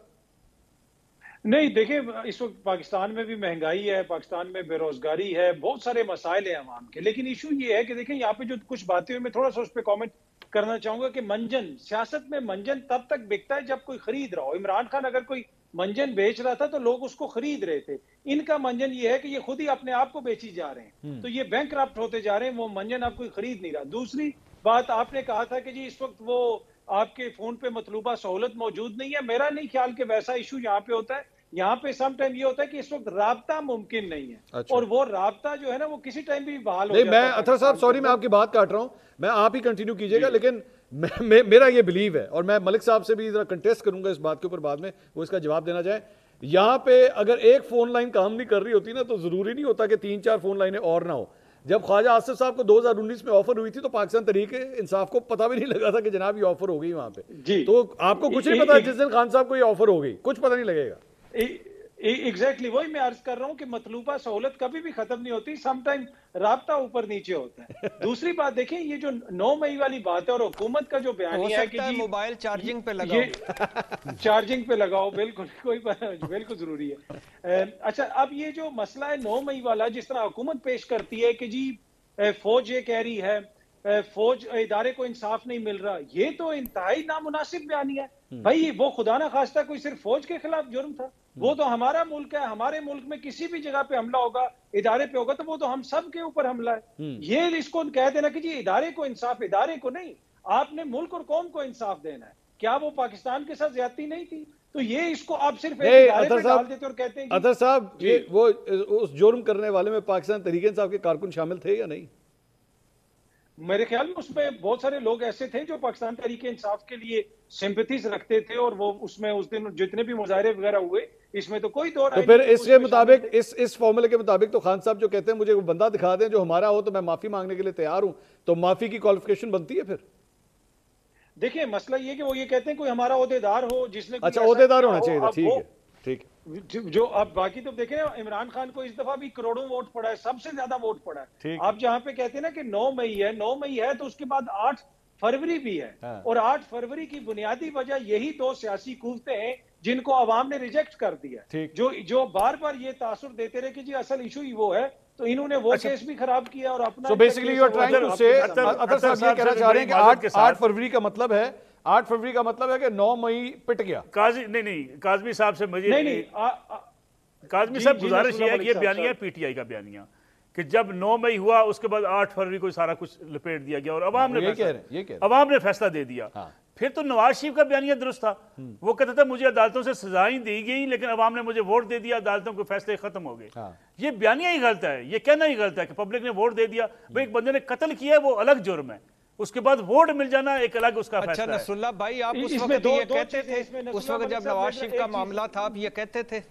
نہیں, دیکھیں اس وقت پاکستان میں بھی مہنگائی ہے, پاکستان میں بے روزگاری ہے, بہت سارے مسائل ہیں عوام کے, لیکن ایشو یہ ہے کہ دیکھیں یہاں پہ جو کچھ باتیں میں تھوڑا سا اس پہ کامنٹ کرنا چاہوں گا کہ منجن, سیاست میں منجن تب تک بکتا ہے جب کوئی خرید رہا ہو. عمران خان اگر کوئی منجن بیچ رہا تھا تو لوگ اس کو خرید رہے تھے. ان کا منجن یہ ہے کہ یہ خود ہی اپنے آپ کو بیچی جا رہے ہیں, تو یہ بینک کرپٹ ہوتے جا رہے ہیں, وہ منجن آپ کوئی خرید نہیں رہا. دوسری بات آپ نے کہا تھا کہ جی اس وقت وہ آپ کے فون پہ مطلوبہ سہولت موجود نہیں ہے. میرا نہیں خیال کہ ویسا ایشو یہاں پہ ہوتا ہے. یہاں پہ سم ٹائم یہ ہوتا ہے کہ اس وقت رابطہ ممکن نہیں ہے. اچھا. اور وہ رابطہ جو ہے نا وہ کسی ٹائم بھی بحال ہو جاتا ہے. میں اطہر صاحب سوری میں آپ کی بات کاٹ رہا ہوں, میں آپ ہی کنٹینیو کیجئے گا, لیکن میرا یہ بلیو ہے, اور میں ملک صاحب سے بھی ذرا کنٹیسٹ کروں گا اس بات کے اوپر بعد میں, وہ اس کا جواب دینا چاہیں. یہاں پہ اگر ایک فون لائن کام نہیں کر رہی ہوتی نا تو ضروری نہیں ہوتا کہ تین چار فون لائنیں اور نہ ہو. جب خواجہ آصف صاحب کو دو ہزار انیس میں آفر ہوئی تھی تو پاکستان تحریک انصاف کو پتہ بھی نہیں لگا تھا کہ جناب یہ آفر ہو گئی وہاں پہ. تو آپ کو کچھ نہیں پتا جس دن خان صاحب کو یہ آفر ہو گئی, کچھ پتہ نہیں لگے گا. ایگزیکٹلی وہی میں عرض کر رہا ہوں کہ مطلوبہ سہولت کبھی بھی ختم نہیں ہوتی, سم ٹائم رابطہ اوپر نیچے ہوتا ہے. دوسری بات دیکھیں, یہ جو نو مئی والی بات ہے اور حکومت کا جو بیانیہ ہے کہ جی موبائل چارجنگ پہ لگاؤ, چارجنگ پہ لگاؤ, بالکل کوئی بالکل ضروری ہے. اچھا, اب یہ جو مسئلہ ہے نو مئی والا, جس طرح حکومت پیش کرتی ہے کہ جی فوج یہ کہہ رہی ہے, فوج ادارے کو انصاف نہیں مل رہا, یہ تو انتہائی نامناسب بیانیہ ہے. بھائی وہ خدا نہ خواستہ کوئی صرف فوج کے خلاف جرم تھا, وہ تو ہمارا ملک ہے. ہمارے ملک میں کسی بھی جگہ پہ حملہ ہوگا, ادارے پہ ہوگا, تو وہ تو ہم سب کے اوپر حملہ ہے. یہ اس کو کہہ دینا کہ جی ادارے کو انصاف, ادارے کو نہیں, آپ نے ملک اور قوم کو انصاف دینا ہے. کیا وہ پاکستان کے ساتھ زیادتی نہیں تھی؟ تو یہ اس کو آپ صرف ایک ادارے پہ ڈال دیتے اور کہتے ہیں. اطہر صاحب وہ اس جرم کرنے والے میں پاکستان تحریک انصاف کے کارکن شامل تھے یا نہیں؟ میرے خیال میں اس میں بہت سارے لوگ ایسے تھے جو پاکستان تحریک انصاف کے لیے سمپتھیز رکھتے تھے, اور وہ اس میں اس دن جتنے بھی مظاہرے وغیرہ ہوئے اس میں تو کوئی دور تو پھر اس کے مطابق اس اس فارمولے کے مطابق تو خان صاحب جو کہتے ہیں مجھے وہ بندہ دکھا دیں جو ہمارا ہو تو میں معافی مانگنے کے لیے تیار ہوں, تو معافی کی کوالیفیکیشن بنتی ہے پھر؟ دیکھیں مسئلہ یہ کہ وہ یہ کہتے ہیں کوئی ہمارا عہدیدار ہو جس نے, اچھا عہدیدار ہونا چاہیے, ٹھیک ہے ٹھیک ہے. جو اب باقی تو دیکھیں عمران خان کو اس دفعہ بھی کروڑوں ووٹ پڑا ہے, سب سے زیادہ ووٹ پڑا ہے. آپ جہاں پہ کہتے ہیں نا کہ نو مئی ہے, نو مئی ہے تو اس کے بعد آٹھ فروری بھی ہے, اور آٹھ فروری کی بنیادی وجہ یہی دو سیاسی قوتیں ہیں جن کو عوام نے ریجیکٹ کر دیا, جو جو بار بار یہ تاثر دیتے رہے کہ جی اصل ایشو ہی وہ ہے, تو انہوں نے وہ کیس بھی خراب کیا اور اپنا. So basically you are trying to say, Athar صاحب یہ کہنا چاہ رہے ہیں کہ آٹھ فروری کا مطلب ہے آٹھ فروری کا مطلب ہے کہ نو مئی پٹ گیا. قاضی نہیں نہیں کاظمی صاحب سے مجھے نہیں نہیں کاظمی صاحب گزارش یہ ہے کہ یہ بیانیہ ہے پی ٹی آئی کا بیانیہ کہ جب نو مئی ہوا اس کے بعد آٹھ فروری کو سارا کچھ لپیٹ دیا گیا اور عوام نے عوام نے فیصلہ دے دیا. پھر تو نواز شریف کا بیانیہ درست تھا, وہ کہتا تھا مجھے عدالتوں سے سزائیں دی گئی لیکن عوام نے مجھے ووٹ دے دیا, عدالتوں کے فیصلے ختم ہو گئے. یہ بیانیہ ہی غلط ہے, یہ کہنا ہی غلط ہے کہ پبلک نے ووٹ دے دیا. بھئی ایک بندے نے قتل کیا ہے وہ الگ جرم ہے, اس کے بعد ووٹ مل جانا ایک الگ اس کا فیصلہ ہے. اچھا نصر اللہ بھائی آپ اس وقت یہ کہتے تھے, اس وقت جب نواز شریف کا معاملہ تھا آپ یہ کہتے تھے؟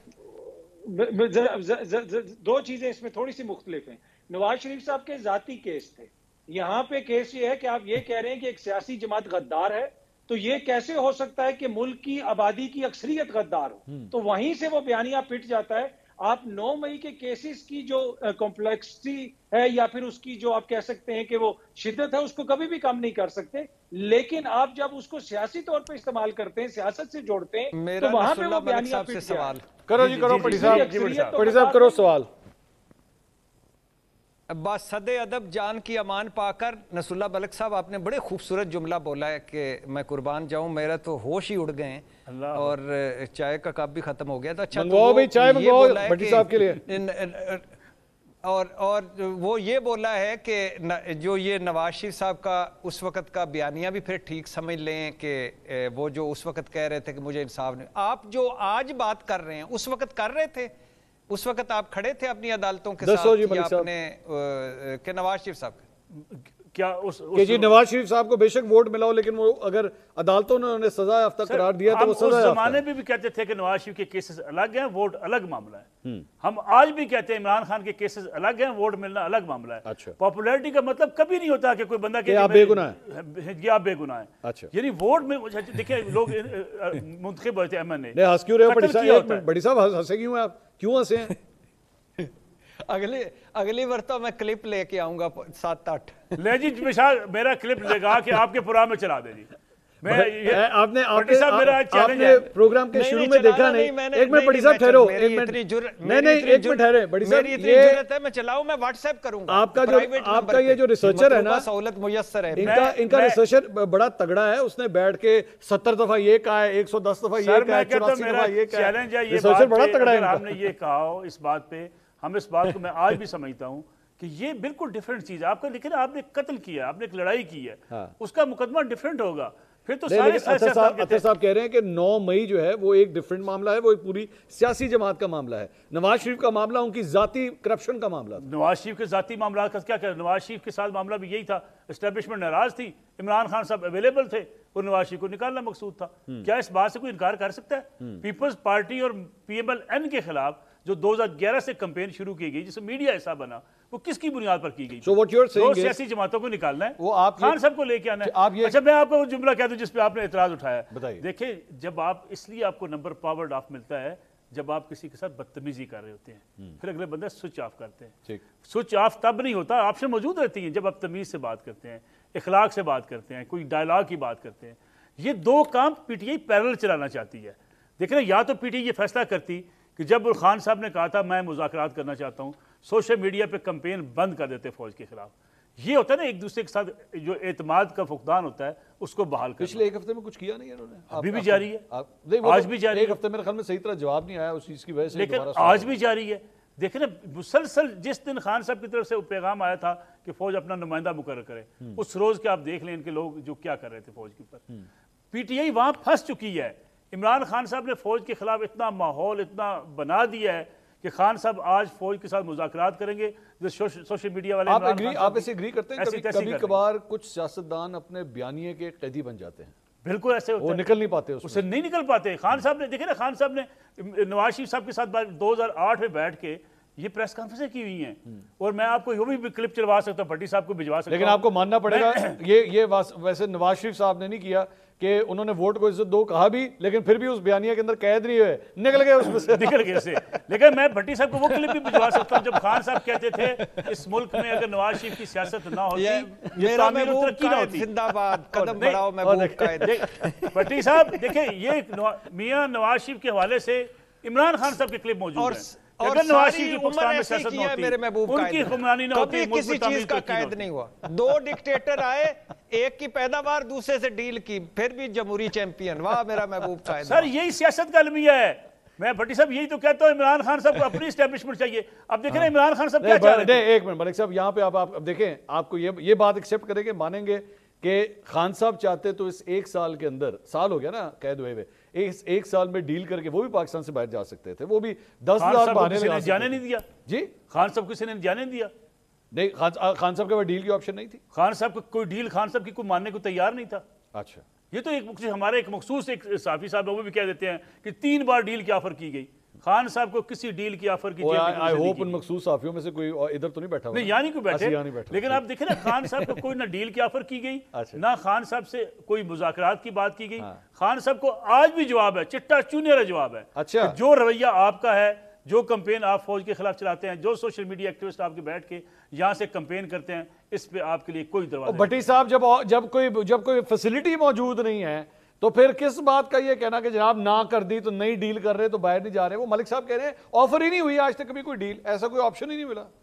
دو چیزیں اس میں تھوڑی سی مختلف ہیں. نواز شریف صاحب کے ذاتی کیس تھے, یہاں پہ کیس یہ ہے کہ آپ یہ کہہ رہے ہیں کہ ایک سیاسی جماعت غدار ہے, تو یہ کیسے ہو سکتا ہے کہ ملک کی آبادی کی اکثریت غدار ہو, تو وہیں سے وہ بیانیہ پٹ جاتا ہے. آپ نو مئی کے کیسز کی جو کمپلیکسٹی ہے یا پھر اس کی جو آپ کہہ سکتے ہیں کہ وہ شدت ہے اس کو کبھی بھی کم نہیں کر سکتے، لیکن آپ جب اس کو سیاسی طور پہ استعمال کرتے ہیں، سیاست سے جوڑتے ہیں، تو وہاں پہ وہ بیانیہ صاحب سے سوال کرو جی کرو پٹی صاحب پٹی صاحب کرو سوال۔ باسد ادب جان کی امان پا کر نصر اللہ ملک صاحب آپ نے بڑے خوبصورت جملہ بولا ہے کہ میں قربان جاؤں میرا تو ہوش ہی اڑ گئے ہیں اور چائے کا کپ بھی ختم ہو گیا تھا۔ اچھا منگواؤ بھائی چائے منگواؤ بھٹی صاحب کے لیے۔ اور اور وہ یہ بولا ہے کہ جو یہ نواز شریف صاحب کا اس وقت کا بیانیہ بھی پھر ٹھیک سمجھ لیں کہ وہ جو اس وقت کہہ رہے تھے کہ مجھے انصاف نہیں، آپ جو آج بات کر رہے ہیں اس وقت کر رہے تھے؟ اس وقت آپ کھڑے تھے اپنی عدالتوں کے ساتھ یا اپنے کہ نواز شریف صاحب کیا اس کہ جی نواز شریف صاحب کو بے شک ووٹ ملا ہو لیکن وہ اگر عدالتوں نے انہیں سزا یافتہ قرار دیا تو وہ سزا یافتہ۔ اس زمانے میں بھی کہتے تھے کہ نواز شریف کے کیسز الگ ہیں، ووٹ الگ معاملہ ہے۔ ہم آج بھی کہتے ہیں عمران خان کے کیسز الگ ہیں، ووٹ ملنا الگ معاملہ ہے۔ پاپولیرٹی کا مطلب کبھی نہیں ہوتا کہ کوئی بندہ کہ آپ بے گناہ ہیں، یہ آپ بے گناہ ہیں۔ یعنی ووٹ میں دیکھیں لوگ منتخب ہوئے تھے ایم این اے۔ نہیں ہنس کیوں رہے ہو بڑی صاحب، ہنسے کیوں ہیں آپ، کیوں ہنسے ہیں؟ اگلی اگلی مرتبہ میں کلپ لے کے آؤں گا سات آٹھ لے جی میرا کلپ لے گا کہ آپ کے پروگرام میں چلا دے جی۔ آپ نے آپ نے پروگرام کے شروع میں دیکھا نہیں، ایک منٹ بڑی صاحب ٹھہرو، ایک منٹ نہیں نہیں ایک منٹ ٹھہرے بڑی صاحب، میری اتنی ضرورت ہے میں چلاؤں، میں واٹس ایپ کروں گا۔ آپ کا جو آپ کا یہ جو ریسرچر ہے نا سہولت میسر ہے، ان کا ان کا ریسرچر بڑا تگڑا ہے، اس نے بیٹھ کے ستر دفعہ یہ کہا ہے، ایک سو دس دفعہ یہ کہا ہے، چوراسی دفعہ یہ کہا ہے، ریسرچر بڑا تگڑا ہے۔ ہم نے یہ کہا ہو اس بات پہ، ہم اس بات کو میں آج بھی سمجھتا ہوں کہ یہ بالکل ڈیفرنٹ چیز ہے۔ آپ کا لیکن آپ نے قتل کیا، آپ نے ایک لڑائی کی ہے، اس کا مقدمہ ڈیفرنٹ ہوگا، پھر تو سارے اطہر صاحب کہہ رہے ہیں کہ نو مئی جو ہے وہ ایک ڈیفرنٹ معاملہ ہے، وہ ایک پوری سیاسی جماعت کا معاملہ ہے۔ نواز شریف کا معاملہ ان کی ذاتی کرپشن کا معاملہ تھا۔ نواز شریف کے ذاتی معاملات کا کیا کہا؟ نواز شریف کے ساتھ معاملہ بھی یہی تھا، اسٹیبلشمنٹ ناراض تھی، عمران خان صاحب اویلیبل تھے اور نواز شریف کو نکالنا مقصود تھا۔ کیا اس بات سے کوئی انکار کر سکتا ہے؟ پیپلز پارٹی اور پی ایم ایل این کے خلاف جو دو ہزار گیارہ سے کمپین شروع کی گئی، جس میں میڈیا ایسا بنا، وہ کس کی بنیاد پر کی گئی؟ دو سیاسی جماعتوں کو نکالنا ہے، وہ آپ خان صاحب کو لے کے آنا ہے۔ اچھا میں آپ کو وہ جملہ کہہ دوں جس پہ آپ نے اعتراض اٹھایا۔ دیکھیں جب آپ اس لیے آپ کو نمبر پاورڈ آف ملتا ہے جب آپ کسی کے ساتھ بدتمیزی کر رہے ہوتے ہیں، پھر اگلے بندے سوئچ آف کرتے ہیں۔ سوئچ آف تب نہیں ہوتا، آپشن موجود رہتی ہیں جب آپ تمیز سے بات کرتے ہیں، اخلاق سے بات کرتے ہیں، کوئی ڈائلاگ کی بات کرتے ہیں۔ یہ دو کام پی ٹی آئی پیرل چلانا چاہتی ہے۔ دیکھ رہے یا تو پی ٹی آئی یہ فیصلہ کرتی کہ جب خان صاحب نے کہا تھا میں مذاکرات کرنا چاہتا ہوں، سوشل میڈیا پہ کمپین بند کر دیتے فوج کے خلاف۔ یہ ہوتا ہے نا ایک دوسرے کے ساتھ جو اعتماد کا فقدان ہوتا ہے اس کو بحال کرنا۔ پچھلے ایک ہفتے میں کچھ کیا نہیں انہوں نے، ابھی بھی جاری ہے، آج بھی جاری ہے۔ ایک ہفتے میرے خیال میں صحیح طرح جواب نہیں آیا اس چیز کی وجہ سے، لیکن آج بھی جاری ہے۔ دیکھیں نا مسلسل جس دن خان صاحب کی طرف سے پیغام آیا تھا کہ فوج اپنا نمائندہ مقرر کرے، اس روز کے آپ دیکھ لیں ان کے لوگ جو کیا کر رہے تھے فوج کے اوپر۔ پی ٹی آئی وہاں پھنس چکی ہے۔ عمران خان صاحب نے فوج کے خلاف اتنا ماحول اتنا بنا دیا ہے کہ خان صاحب آج فوج کے ساتھ مذاکرات کریں گے، سوشل میڈیا والے آپ ایسے اگری کرتے ہیں کبھی کبھار کچھ سیاستدان اپنے بیانیے کے قیدی بن جاتے ہیں؟ بالکل ایسے ہوتا ہے، وہ نکل نہیں پاتے اس سے نہیں نکل پاتے۔ خان صاحب نے دیکھیں نا، خان صاحب نے نواز شریف صاحب کے ساتھ دو ہزار آٹھ میں بیٹھ کے یہ پریس کانفرنسیں کی ہوئی ہیں، اور میں آپ کو یہ بھی کلپ چلوا سکتا ہوں، بھٹی صاحب کو بھجوا سکتا ہوں۔ لیکن آپ کو ماننا پڑے گا یہ یہ ویسے نواز شریف صاحب نے نہیں کیا کہ انہوں نے ووٹ کو عزت دو کہا بھی، لیکن پھر بھی اس بیانیہ کے اندر قید نہیں ہوئے، نکل گئے اس میں سے، نکل گئے سے۔ لیکن میں بھٹی صاحب کو وہ کلپ بھی بھجوا سکتا ہوں جب خان صاحب کہتے تھے اس ملک میں اگر نواز شریف کی سیاست نہ ہوتی، یہ تعمیر و ترقی نہ ہوتی۔ زندہ باد، قدم بڑھاؤ محبوب قائد۔ بھٹی صاحب دیکھیں یہ میاں نواز شریف کے حوالے سے عمران خان صاحب کے کلپ موجود ہیں۔ اگر نواز شریف کی پاکستان میں سیاست نہ ہوتی، میرے محبوب قائد کبھی کسی چیز کا قائد نہیں ہوا۔ دو ڈکٹیٹر آئے، ایک کی پیداوار دوسرے سے ڈیل کی، پھر بھی جمہوری چیمپئن، واہ میرا محبوب قائد۔ سر یہی سیاست کا المیہ ہے۔ میں بھٹی صاحب یہی تو کہتا ہوں، عمران خان صاحب کو اپنی اسٹیبلشمنٹ چاہیے۔ اب دیکھیں عمران خان صاحب کیا چاہ رہے ہیں۔ ایک منٹ ملک صاحب یہاں پہ آپ دیکھیں، آپ کو یہ بات ایکسیپٹ کریں گے، مانیں گے کہ خان صاحب چاہتے تو اس ایک سال کے اندر، سال ہو گیا نا قید ہوئے ہوئے، ایک سال میں ڈیل کر کے وہ بھی پاکستان سے باہر جا سکتے تھے، وہ بھی دس ہزار بہانے لگا سکتے۔ جانے نہیں دیا جی، خان صاحب کسی نے جانے دیا نہیں، خان صاحب کے بعد ڈیل کی آپشن نہیں تھی، خان صاحب کو کوئی ڈیل خان صاحب کی کوئی ماننے کو تیار نہیں تھا۔ اچھا، یہ تو ایک ہمارے ایک مخصوص ایک صحافی صاحب وہ بھی کہہ دیتے ہیں کہ تین بار ڈیل کی آفر کی گئی، خان صاحب کو کسی ڈیل کی آفر کی آئی ہوپ ان مخصوص صحافیوں میں سے کوئی ادھر تو نہیں بیٹھا نہیں، یعنی کوئی بیٹھے، لیکن آپ دیکھیں نا خان صاحب کو کوئی نہ ڈیل کی آفر کی گئی، نہ خان صاحب سے کوئی مذاکرات کی بات کی گئی۔ خان صاحب کو آج بھی جواب ہے، چٹا چونے والا جواب ہے، جو رویہ آپ کا ہے، جو کمپین آپ فوج کے خلاف چلاتے ہیں, جو سوشل میڈیا ایکٹیوسٹ آپ کے بیٹھ کے یہاں سے کمپین کرتے ہیں, اس پہ آپ کے لیے کوئی دروازہ نہیں. بھٹی صاحب جب جب کوئی جب کوئی فیسلٹی موجود نہیں ہے تو پھر کس بات کا یہ کہنا کہ جناب نہ کر دی تو نہیں ڈیل کر رہے تو باہر نہیں جا رہے؟ وہ ملک صاحب کہہ رہے ہیں آفر ہی نہیں ہوئی آج تک کبھی کوئی ڈیل, ایسا کوئی آپشن ہی نہیں ملا.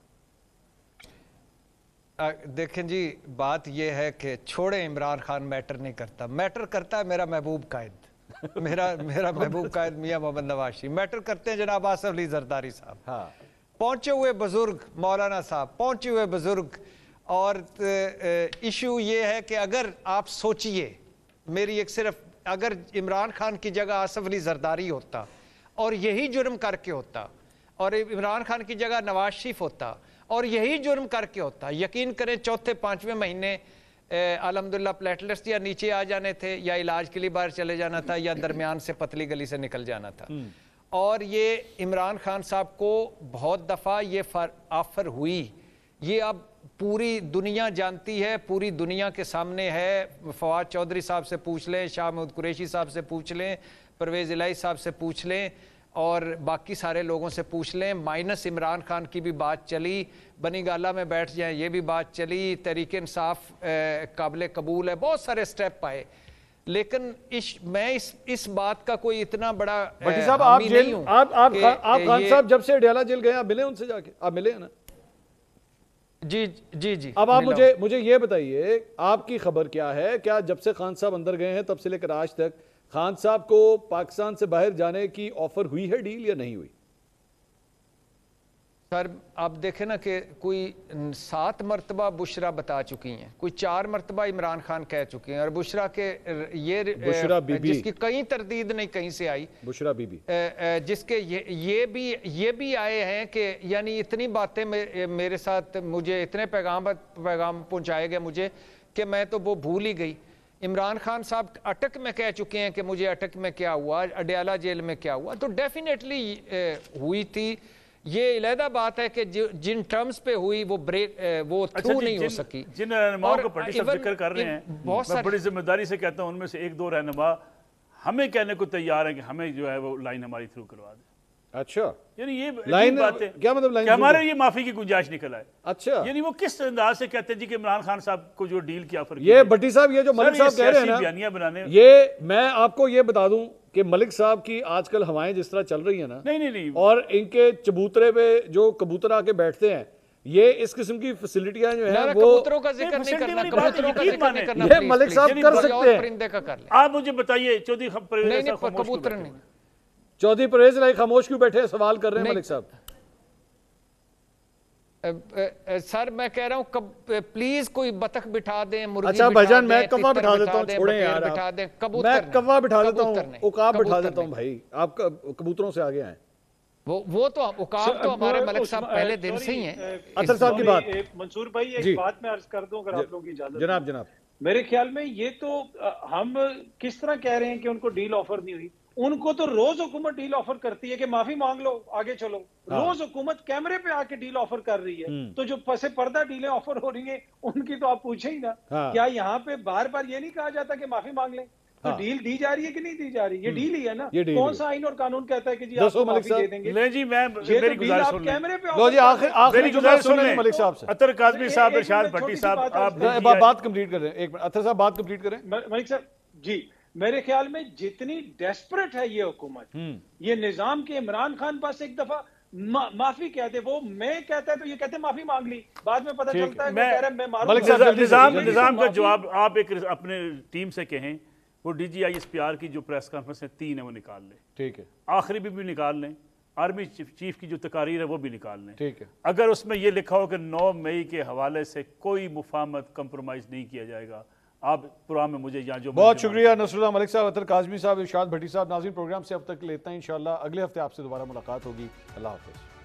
دیکھیں جی بات یہ ہے کہ چھوڑیں عمران خان میٹر نہیں کرتا, میٹر کرتا ہے میرا محبوب قائد میرا میرا محبوب قائد میاں محمد نواز شریف. میٹر کرتے ہیں جناب آصف علی زرداری صاحب, ہاں پہنچے ہوئے بزرگ مولانا صاحب, پہنچے ہوئے بزرگ. اور ایشو یہ ہے کہ اگر آپ سوچئے, میری ایک صرف اگر عمران خان کی جگہ آصف علی زرداری ہوتا اور یہی جرم کر کے ہوتا, اور عمران خان کی جگہ نواز شریف ہوتا اور یہی جرم کر کے ہوتا, یقین کریں چوتھے پانچویں مہینے الحمدللہ پلیٹلیٹس یا نیچے آ جانے تھے یا علاج کے لیے باہر چلے جانا تھا یا درمیان سے پتلی گلی سے نکل جانا تھا. اور یہ عمران خان صاحب کو بہت دفعہ یہ آفر ہوئی, یہ اب پوری دنیا جانتی ہے, پوری دنیا کے سامنے ہے. فواد چودھری صاحب سے پوچھ لیں, شاہ محمود قریشی صاحب سے پوچھ لیں, پرویز الہی صاحب سے پوچھ لیں اور باقی سارے لوگوں سے پوچھ لیں. مائنس عمران خان کی بھی بات چلی, بنی گالہ میں بیٹھ جائیں یہ بھی بات چلی, تحریک انصاف قابل قبول ہے, بہت سارے سٹیپ آئے. لیکن اس میں اس اس بات کا کوئی اتنا بڑا بھٹی صاحب آپ جیل آپ آپ آپ خان صاحب جب سے اڈیالہ جیل گئے آپ ملے ان سے جا کے؟ آپ ملے ہیں نا؟ جی جی جی. اب آپ مجھے مجھے یہ بتائیے آپ کی خبر کیا ہے, کیا جب سے خان صاحب اندر گئے ہیں تب سے لے کر آج تک خان صاحب کو پاکستان سے باہر جانے کی آفر ہوئی ہے ڈیل یا نہیں ہوئی؟ سر آپ دیکھیں نا کہ کوئی سات مرتبہ بشرا بتا چکی ہیں, کوئی چار مرتبہ عمران خان کہہ چکے ہیں, اور بشرا کے یہ بشرا بی بی جس کی کہیں تردید نہیں کہیں سے آئی, بشرا بی بی جس کے یہ بھی یہ بھی آئے ہیں کہ یعنی اتنی باتیں میرے ساتھ, مجھے اتنے پیغام پیغام پہنچائے گئے مجھے کہ میں تو وہ بھول ہی گئی. عمران خان صاحب اٹک میں کہہ چکے ہیں کہ مجھے اٹک میں کیا ہوا, اڈیالہ جیل میں کیا ہوا, تو ڈیفینیٹلی ہوئی تھی. یہ علیحدہ بات ہے کہ جن ٹرمز پہ ہوئی وہ بریک وہ تھرو نہیں ہو سکی. جن رہنماؤں کو پٹی صاحب ذکر کر رہے ہیں, میں بڑی ذمہ داری سے کہتا ہوں ان میں سے ایک دو رہنما ہمیں کہنے کو تیار ہیں کہ ہمیں جو ہے وہ لائن ہماری تھرو کروا دیں. اچھا یعنی یہ لائن بات ہے کیا مطلب لائن ہمارے یہ معافی کی گنجائش نکل آئے. اچھا یعنی وہ کس انداز سے کہتے ہیں جی کہ عمران خان صاحب کو جو ڈیل کی آفر یہ بھٹی صاحب یہ جو ملک صاحب کہہ رہے ہیں نا بیانیاں بنانے, یہ میں آپ کو یہ بتا دوں کہ ملک صاحب کی آج کل ہوائیں جس طرح چل رہی ہیں نا, نہیں نہیں نہیں اور ان کے چبوترے پہ جو کبوتر آ کے بیٹھتے ہیں, یہ اس قسم کی فیسلٹیاں جو ہیں وہ کبوتروں کا ذکر نہیں کرنا, کبوتروں کا ذکر نہیں کرنا, یہ ملک صاحب کر سکتے ہیں. پرندے کا کر لیں. آپ مجھے بتائیے چودھری کبوتر نہیں, چودھری پرویز الہی خاموش کیوں بیٹھے ہیں, سوال کر رہے ہیں ملک صاحب. سر میں کہہ رہا ہوں پلیز کوئی بطخ بٹھا دیں, مرغی اچھا بھائی جان میں کوا بٹھا دیتا ہوں, دیں, چھوڑیں یار بٹھا دیں, آپ, کبوتر میں کوا بٹھا دیتا کبوتر ہوں, نہیں, عقاب بٹھا کبوتر دیتا ہوں. نہیں. بھائی آپ کبوتروں سے آگے آئیں. وہ وہ تو عقاب تو ہمارے ملک صاحب پہلے دن سے ہی ہیں. اطہر صاحب کی بات, منصور بھائی ایک بات میں عرض کر دوں اگر آپ لوگوں کی اجازت. جناب جناب میرے خیال میں یہ تو ہم کس طرح کہہ رہے ہیں کہ ان کو ڈیل آفر نہیں ہوئی, ان کو تو روز حکومت ڈیل آفر کرتی ہے کہ معافی مانگ لو آگے چلو. روز حکومت کیمرے پہ آ کے ڈیل آفر کر رہی ہے, تو جو پس پردہ ڈیلیں آفر ہو رہی ہیں ان کی تو آپ پوچھیں ہی نا. کیا یہاں پہ بار بار یہ نہیں کہا جاتا کہ معافی مانگ لیں؟ تو ڈیل دی جا رہی ہے کہ نہیں دی جا رہی, یہ ڈیل ہی ہے نا. کون سا آئین اور قانون کہتا ہے کہ جی آپ کو معافی دے دیں گے؟ نہیں جی میں میری گزارش سن لیں, کیمرے پہ لو جی آخر آخری جملہ سن لیں ملک صاحب سے. اطہر کاظمی صاحب, ارشاد بھٹی صاحب, آپ بات کمپلیٹ کر رہے ہیں, ایک منٹ اطہر صاحب بات کمپلیٹ کریں. ملک صاحب جی, میرے خیال میں جتنی ڈیسپریٹ ہے یہ حکومت, یہ نظام کے عمران خان پاس ایک دفعہ معافی کہتے, وہ میں کہتا ہے تو یہ کہتے معافی مانگ لی, بعد میں پتہ چلتا ہے وہ کہہ رہا ہے میں ماروں. نظام نظام کا جواب آپ ایک اپنے ٹیم سے کہیں, وہ D G I S P R کی جو پریس کانفرنس ہے تین ہے وہ نکال لیں. ٹھیک ہے. آخری بھی بھی نکال لیں, آرمی چیف کی جو تقاریر ہے وہ بھی نکال لیں. ٹھیک ہے. اگر اس میں یہ لکھا ہو کہ نو مئی کے حوالے سے کوئی مفاہمت کمپرومائز نہیں کیا جائے گا, آپ پروگرام میں مجھے یہاں جو بہت شکریہ نصر اللہ ملک صاحب, اطہر کاظمی صاحب, ارشاد بھٹی صاحب. ناظرین پروگرام سے اب تک لیتا ہیں, انشاءاللہ اگلے ہفتے آپ سے دوبارہ ملاقات ہوگی. اللہ حافظ.